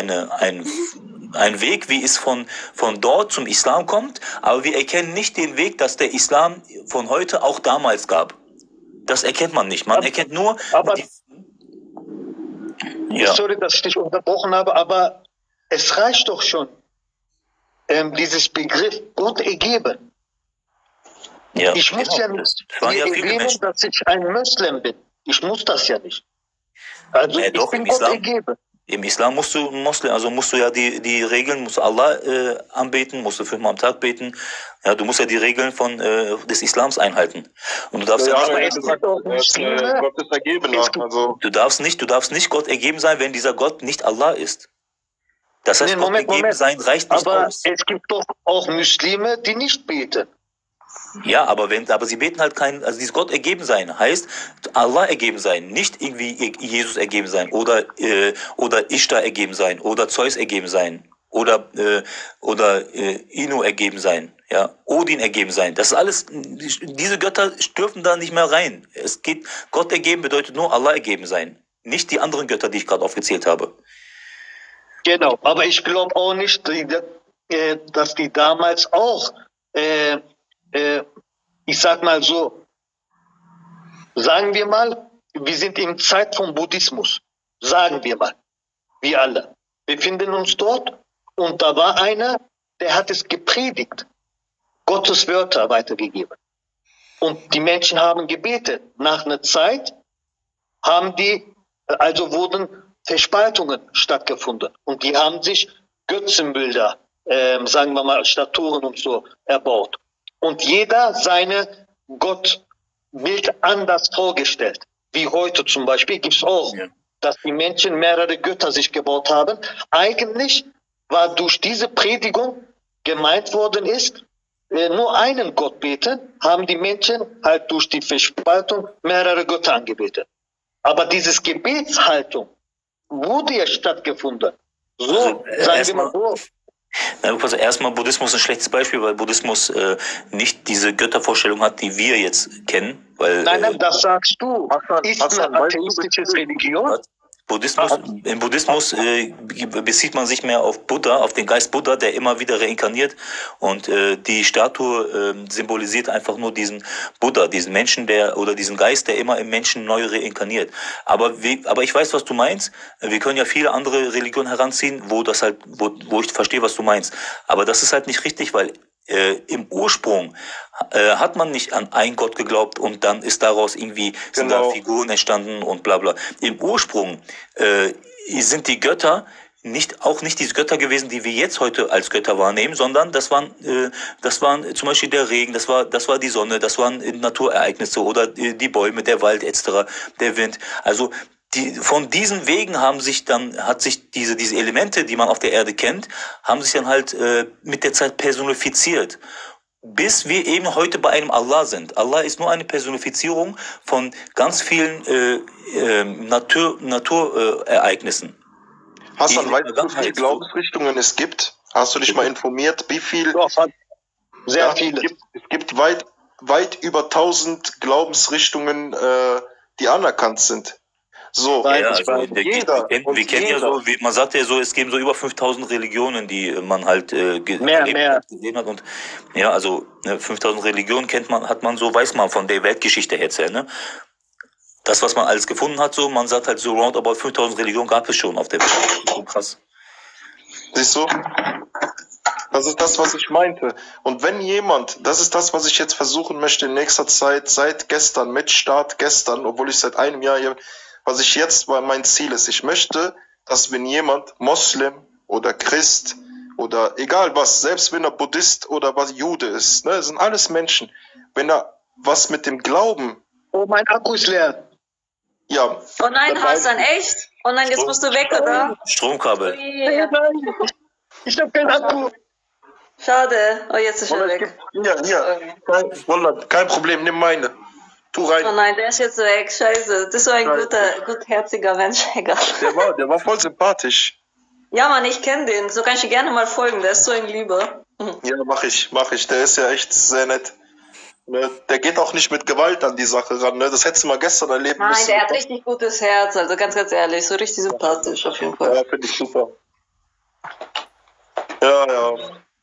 Weg, wie es von dort zum Islam kommt, aber wir erkennen nicht den Weg, dass der Islam von heute auch damals gab. Das erkennt man nicht. Man erkennt nur... Aber sorry, dass ich dich unterbrochen habe, aber es reicht doch schon, dieses Begriff Gott ergeben. Ja, ich muss ja nicht erwähnen, dass ich ein Muslim bin. Ich muss das ja nicht. Also ich bin Gott ergeben. Im Islam musst du ja die Regeln, musst du Allah anbeten, musst du 5-mal am Tag beten. Ja, du musst ja die Regeln des Islams einhalten. Und du darfst Gott ist ergeben. Also. Du darfst nicht Gott ergeben sein, wenn dieser Gott nicht Allah ist. Das heißt, Gott ergeben sein reicht nicht aus. Aber es gibt doch auch Muslime, die nicht beten. Ja, aber sie beten halt also dieses Gott ergeben sein heißt Allah ergeben sein, nicht irgendwie Jesus ergeben sein oder Ishtar ergeben sein oder Zeus ergeben sein oder Inu ergeben sein, ja, Odin ergeben sein. Das ist alles, diese Götter dürfen da nicht mehr rein. Gott ergeben bedeutet nur Allah ergeben sein, nicht die anderen Götter, die ich gerade aufgezählt habe. Genau, aber ich glaube auch nicht, dass die damals auch ich sag mal so, sagen wir mal, wir sind in Zeit vom Buddhismus, sagen wir mal, wir alle befinden uns dort und da war einer, der hat es gepredigt, Gottes Wörter weitergegeben und die Menschen haben gebetet. Nach einer Zeit wurden Verspaltungen stattgefunden und die haben sich Götzenbilder, sagen wir mal Statuen und so, erbaut. Und jeder seine Gottbild anders vorgestellt. Wie heute zum Beispiel gibt es auch, dass die Menschen mehrere Götter sich gebaut haben. Eigentlich war durch diese Predigung gemeint worden ist, nur einen Gott beten, haben die Menschen halt durch die Verspaltung mehrere Götter angebetet. Aber dieses Gebetshaltung wurde ja stattgefunden. So, Also, sagen wir mal so. Also erstmal Buddhismus ist ein schlechtes Beispiel, weil Buddhismus nicht diese Göttervorstellung hat, die wir jetzt kennen. Weil, Nein, das sagst du. Ist Hassan, eine weißt du, atheistische Religion? Im Buddhismus bezieht man sich mehr auf Buddha, auf den Geist Buddha, der immer wieder reinkarniert. Und die Statue symbolisiert einfach nur diesen Buddha, diesen Menschen, oder diesen Geist, der immer im Menschen neu reinkarniert. Aber ich weiß, was du meinst. Wir können ja viele andere Religionen heranziehen, wo ich verstehe, was du meinst. Aber das ist halt nicht richtig, weil im Ursprung hat man nicht an einen Gott geglaubt und dann ist daraus sind da Figuren entstanden und bla bla. Im Ursprung sind die Götter auch nicht diese Götter gewesen, die wir jetzt heute als Götter wahrnehmen, sondern das waren zum Beispiel der Regen, das war die Sonne, das waren Naturereignisse oder die Bäume, der Wald etc., der Wind. Also von diesen Wegen hat sich diese Elemente, die man auf der Erde kennt, haben sich dann halt mit der Zeit personifiziert. Bis wir eben heute bei einem Allah sind. Allah ist nur eine Personifizierung von ganz vielen Naturereignissen. Hassan, weißt du, wie viele Glaubensrichtungen es gibt? Hast du dich mal informiert, wie viel? Sehr viele. Es gibt weit über 1000 Glaubensrichtungen, die anerkannt sind. So, ja, also wir kennen ja so, man sagt ja so, es geben so über 5000 Religionen, die man halt gesehen hat. Und ja, also 5000 Religionen hat man so, weiß man von der Weltgeschichte her, ne? Das, was man alles gefunden hat, so, man sagt halt so roundabout 5000 Religionen gab es schon auf der Welt. So krass. Siehst du? Das ist das, was ich meinte. Und wenn jemand, das ist das, was ich jetzt versuchen möchte in nächster Zeit, seit gestern, mit Start gestern, obwohl ich seit einem Jahr hier, was ich jetzt, mein Ziel ist, ich möchte, dass wenn jemand Moslem oder Christ oder egal was, selbst wenn er Buddhist oder was Jude ist, ne, das sind alles Menschen, wenn er was mit dem Glauben... Oh, mein Akku ist leer. Ja. Oh nein, Hassan, echt? Oh nein, jetzt musst du weg, oder? Stromkabel. Yeah. Ich hab keinen Akku. Schade. Oh, jetzt ist er weg. Kein Problem, nimm meine. Tu rein. Oh nein, der ist jetzt weg. Scheiße. Das ist so ein gutherziger Mensch, egal. Der war voll sympathisch. Ja, Mann, ich kenne den. So kann ich dir gerne mal folgen. Der ist so ein Lieber. Ja, mach ich. Der ist ja echt sehr nett. Der geht auch nicht mit Gewalt an die Sache ran. Ne? Das hättest du mal gestern erleben müssen. Nein, der hat richtig gutes Herz. Also ganz ehrlich. So richtig sympathisch auf jeden Fall. Ja, finde ich super. Ja.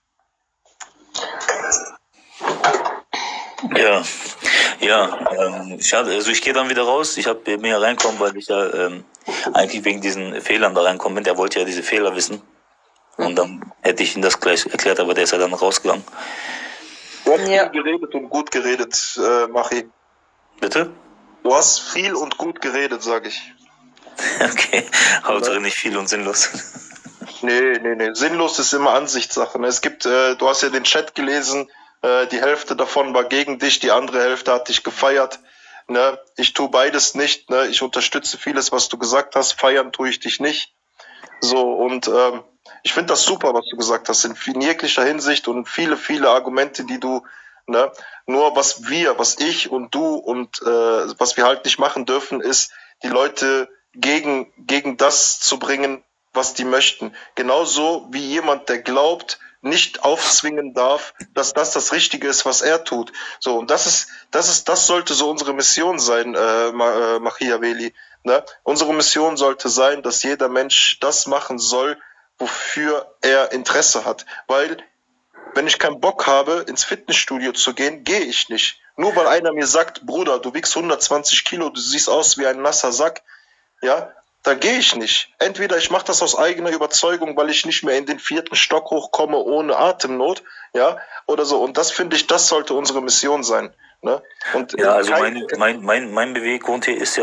Schade. Also ich gehe dann wieder raus. Ich habe mir reinkommen, weil ich ja eigentlich wegen diesen Fehlern da reinkommen bin. Der wollte ja diese Fehler wissen. Und dann hätte ich ihm das gleich erklärt, aber der ist ja dann rausgegangen. Du hast viel geredet und gut geredet, Machi. Bitte? Du hast viel und gut geredet, sag ich. Okay, Hauptsache nicht viel und sinnlos. Nee. Sinnlos ist immer Ansichtssache. Es gibt, du hast ja den Chat gelesen, die Hälfte davon war gegen dich, die andere Hälfte hat dich gefeiert. Ne? Ich tue beides nicht. Ne? Ich unterstütze vieles, was du gesagt hast. Feiern tue ich dich nicht. So, und ich finde das super, was du gesagt hast, in jeglicher Hinsicht und viele Argumente, die du, ne, nur was ich und du und was wir halt nicht machen dürfen, ist, die Leute gegen das zu bringen, was die möchten. Genauso wie jemand, der glaubt, nicht aufzwingen darf, dass das Richtige ist, was er tut. So, und das sollte so unsere Mission sein, Machiavelli. Ne? Unsere Mission sollte sein, dass jeder Mensch das machen soll, wofür er Interesse hat. Weil, wenn ich keinen Bock habe, ins Fitnessstudio zu gehen, gehe ich nicht. Nur weil einer mir sagt, Bruder, du wiegst 120 Kilo, du siehst aus wie ein nasser Sack, ja, da gehe ich nicht. Entweder ich mache das aus eigener Überzeugung, weil ich nicht mehr in den 4. Stock hochkomme ohne Atemnot, ja, oder so. Und das finde ich, das sollte unsere Mission sein. Ne? Und Ja, also mein Beweggrund hier ist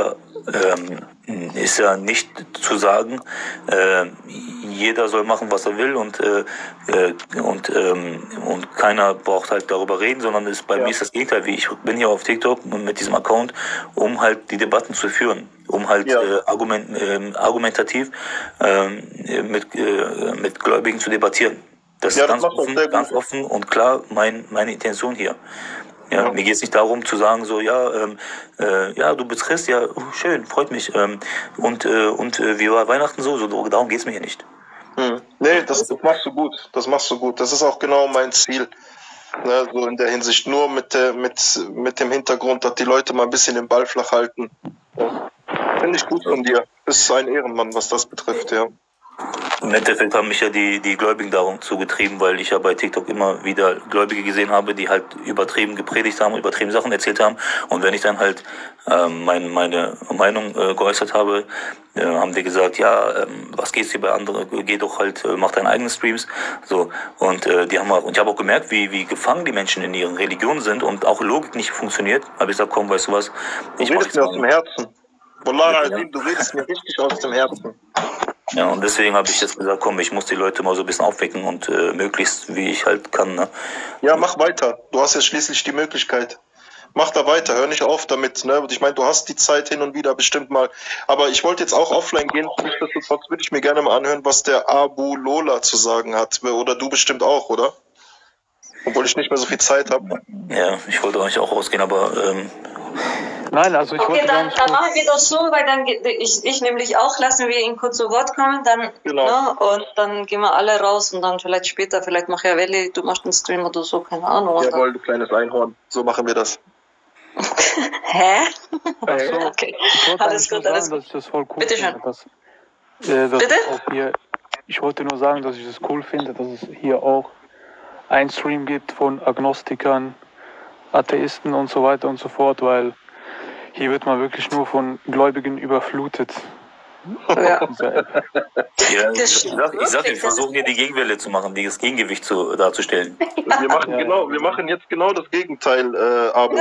ja nicht zu sagen, jeder soll machen, was er will und keiner braucht halt darüber reden, sondern bei mir ist das Gegenteil. Ich bin hier auf TikTok mit diesem Account, um halt die Debatten zu führen, um halt argumentativ mit Gläubigen zu debattieren. Das ist ganz offen und klar meine Intention hier. Ja, mir geht es nicht darum zu sagen, so, du bist Christ, ja, schön, freut mich. Wie war Weihnachten so? Darum geht es mir hier nicht. Nee, das machst du gut. Das machst du gut. Das ist auch genau mein Ziel. Ne, so in der Hinsicht. Nur mit dem Hintergrund, dass die Leute mal ein bisschen den Ball flach halten. Ja. Finde ich gut von dir. Bist ein Ehrenmann, was das betrifft, ja. Im Endeffekt haben mich ja die Gläubigen darum zugetrieben, weil ich ja bei TikTok immer wieder Gläubige gesehen habe, die halt übertrieben gepredigt haben, übertrieben Sachen erzählt haben. Und wenn ich dann halt meine Meinung geäußert habe, haben die gesagt, was geht's hier bei anderen? Geh doch halt, mach deine eigenen Streams. So und ich habe auch gemerkt, wie gefangen die Menschen in ihren Religionen sind und auch Logik nicht funktioniert. Habe ich gesagt, komm, weißt du was? Ich redest mir aus dem Herzen. Wallah, du redest mir richtig aus dem Herzen. Ja, und deswegen habe ich jetzt gesagt, komm, ich muss die Leute mal so ein bisschen aufwecken und möglichst, wie ich halt kann. Ne? Ja, mach weiter. Du hast ja schließlich die Möglichkeit. Mach da weiter, hör nicht auf damit. Ne? Ich meine, du hast die Zeit hin und wieder bestimmt mal. Aber ich wollte jetzt auch offline gehen. Nichtsdestotrotz würde ich mir gerne mal anhören, was der Abu Lola zu sagen hat. Oder du bestimmt auch, oder? Obwohl ich nicht mehr so viel Zeit habe. Ja, ich wollte eigentlich auch rausgehen, aber... Nein, also ich wollte dann machen wir das so, weil dann ich nämlich auch, lassen wir ihn kurz zu Wort kommen, dann und dann gehen wir alle raus und dann vielleicht später, vielleicht Machiavelli, du machst einen Stream oder so, keine Ahnung. Jawohl, du kleines Einhorn, so machen wir das. Hä? Ach so. Okay. Ich wollte Alles gut, alles dass ich das voll cool Bitte finde. Bitte? Auch hier, ich wollte nur sagen, dass ich das cool finde, dass es hier auch ein Stream gibt von Agnostikern, Atheisten und so weiter und so fort, weil hier wird man wirklich nur von Gläubigen überflutet. Ja. Ich sag, wir versuchen hier die Gegenwelle zu machen, das Gegengewicht darzustellen. Wir machen jetzt genau das Gegenteil, aber.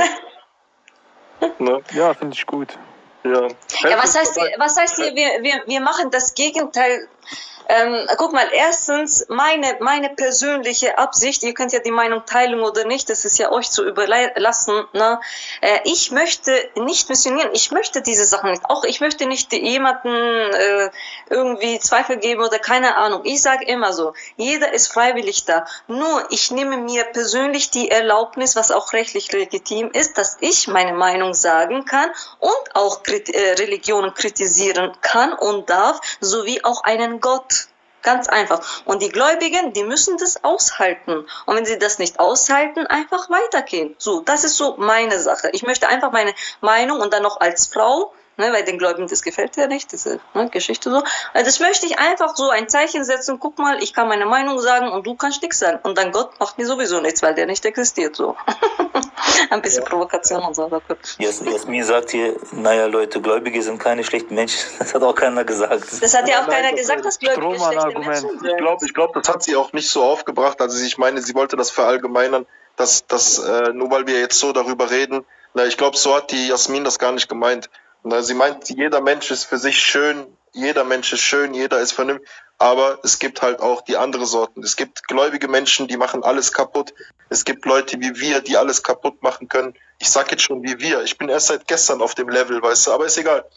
Ne? Ja, finde ich gut. Ja, was heißt hier, wir machen das Gegenteil? Guck mal, erstens, meine persönliche Absicht, ihr könnt ja die Meinung teilen oder nicht, das ist ja euch zu überlassen, ne? Ich möchte nicht missionieren, ich möchte diese Sachen nicht, auch ich möchte nicht jemanden irgendwie Zweifel geben oder keine Ahnung. Ich sage immer so, jeder ist freiwillig da, nur ich nehme mir persönlich die Erlaubnis, was auch rechtlich legitim ist, dass ich meine Meinung sagen kann und auch Religionen kritisieren kann und darf, sowie auch einen Gott. Ganz einfach. Und die Gläubigen, die müssen das aushalten. Und wenn sie das nicht aushalten, einfach weitergehen. So, das ist so meine Sache. Ich möchte einfach meine Meinung und dann noch als Frau, ne, weil den Gläubigen das gefällt ja nicht, diese Geschichte so. Das möchte ich einfach so ein Zeichen setzen. Guck mal, ich kann meine Meinung sagen und du kannst nichts sagen. Und dann Gott macht mir sowieso nichts, weil der nicht existiert. So. Ein bisschen Provokation und so. Aber gut. Jasmin sagt hier, naja Leute, Gläubige sind keine schlechten Menschen. Das hat auch keiner gesagt. Das hat ja auch keiner gesagt, dass Gläubige schlechte Menschen sind. Ich glaube, das hat sie auch nicht so aufgebracht. Also ich meine, sie wollte das verallgemeinern, dass nur weil wir jetzt so darüber reden, ich glaube, so hat die Jasmin das gar nicht gemeint. Sie meint, jeder Mensch ist für sich schön, jeder Mensch ist schön, jeder ist vernünftig, aber es gibt halt auch die andere Sorten. Es gibt gläubige Menschen, die machen alles kaputt. Es gibt Leute wie wir, die alles kaputt machen können. Ich sag jetzt schon wie wir. Ich bin erst seit gestern auf dem Level, weißt du, aber ist egal.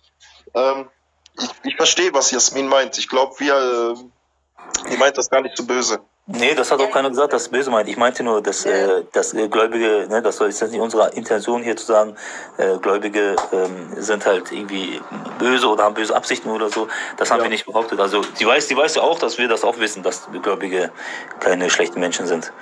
Ich verstehe, was Jasmin meint. Ich glaube, die meint das gar nicht so böse. Nee, das hat auch keiner gesagt, dass es böse meint. Ich meinte nur, dass Gläubige, ne, das ist nicht unsere Intention hier zu sagen, Gläubige sind halt irgendwie böse oder haben böse Absichten oder so. Das haben wir nicht behauptet. Also sie weiß ja auch, dass wir das auch wissen, dass Gläubige keine schlechten Menschen sind.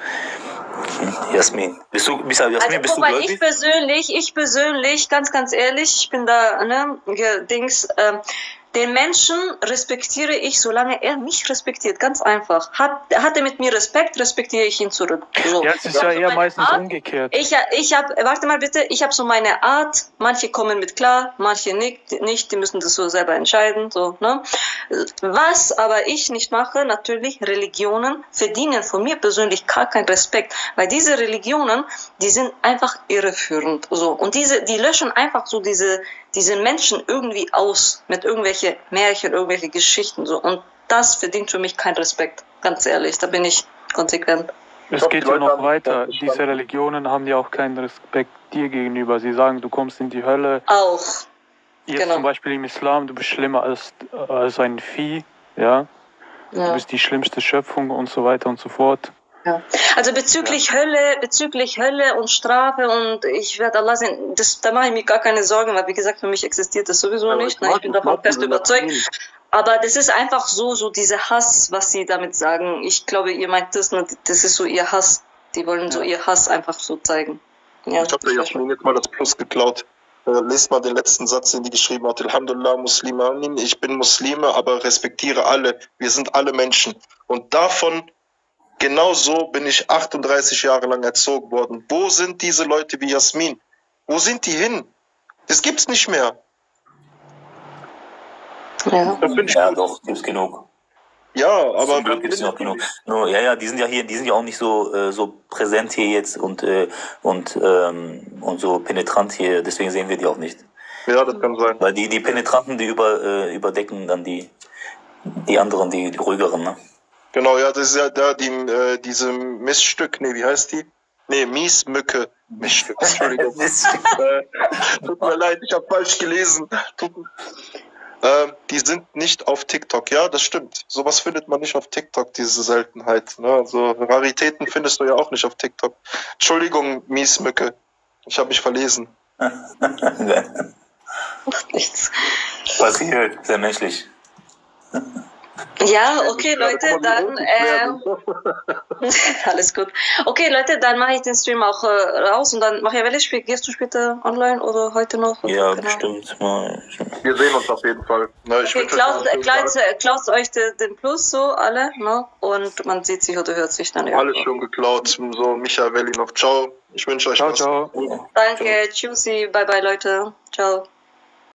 Jasmin, bist du gläubig? Ich persönlich, ganz ehrlich, ich bin da, Den Menschen respektiere ich, solange er mich respektiert. Ganz einfach. Hat er mit mir Respekt, respektiere ich ihn zurück. So. Ja, es ist ja eher meistens umgekehrt. Ich habe, warte mal bitte, ich habe so meine Art. Manche kommen mit klar, manche nicht. Die müssen das so selber entscheiden. So, ne? Was aber ich nicht mache, natürlich, Religionen verdienen von mir persönlich gar keinen Respekt. Weil diese Religionen, die sind einfach irreführend. So. Und die löschen einfach so diese Menschen irgendwie aus mit irgendwelche Märchen, irgendwelche Geschichten. So. Und das verdient für mich keinen Respekt. Ganz ehrlich, da bin ich konsequent. Es geht ja noch weiter. Diese Religionen haben ja auch keinen Respekt dir gegenüber. Sie sagen, du kommst in die Hölle. Auch. Jetzt Genau. zum Beispiel im Islam, du bist schlimmer als ein Vieh. Ja? Du bist die schlimmste Schöpfung und so weiter und so fort. Ja. Also bezüglich Hölle und Strafe und ich werde Allah sehen, da mache ich mir gar keine Sorgen, weil wie gesagt, für mich existiert das sowieso nicht. Ich bin davon fest überzeugt. Aber das ist einfach so dieser Hass, was sie damit sagen. Ich glaube, ihr meint das, das ist so ihr Hass. Die wollen so ihr Hass einfach so zeigen. Ja, ich habe der Jasmin jetzt mal das Plus geklaut. Lest mal den letzten Satz, den die geschrieben hat. Alhamdulillah, Muslimanin. Ich bin Muslime, aber respektiere alle. Wir sind alle Menschen. Und davon, genau so bin ich 38 Jahre lang erzogen worden. Wo sind diese Leute wie Jasmin? Wo sind die hin? Das gibt's nicht mehr. Ja, Das finde ich Ja, gut. doch, gibt's genug. Ja, aber Zum Glück gibt's noch genug. Nur, ja, die sind ja auch nicht so präsent hier jetzt und so penetrant hier, deswegen sehen wir die auch nicht. ja, das kann sein. Weil die Penetranten, die überdecken dann die anderen, die ruhigeren, ne? Genau, ja, das ist ja da diese Missstück, wie heißt die? Miesmücke. Missstück, Entschuldigung. Tut mir leid, ich habe falsch gelesen. Die sind nicht auf TikTok, ja, das stimmt. Sowas findet man nicht auf TikTok, diese Seltenheit. Ne? Also Raritäten findest du ja auch nicht auf TikTok. Entschuldigung, Miesmücke. Ich habe mich verlesen. nichts. Passiert, sehr menschlich. Ja, okay, Leute, dann alles gut. Okay, Leute, dann mache ich den Stream auch raus und dann gehst du später online oder heute noch? Oder Ja, genau? bestimmt mal. Wir sehen uns auf jeden Fall. Na, ich Okay, wünsche klaut euch den Plus so alle, ne? Und man sieht sich oder hört sich dann alles irgendwo. schon geklaut. So, Michael Welli noch. Ciao. Ich wünsche euch Ciao, was. ciao. Danke, tschüssi, bye bye Leute, ciao.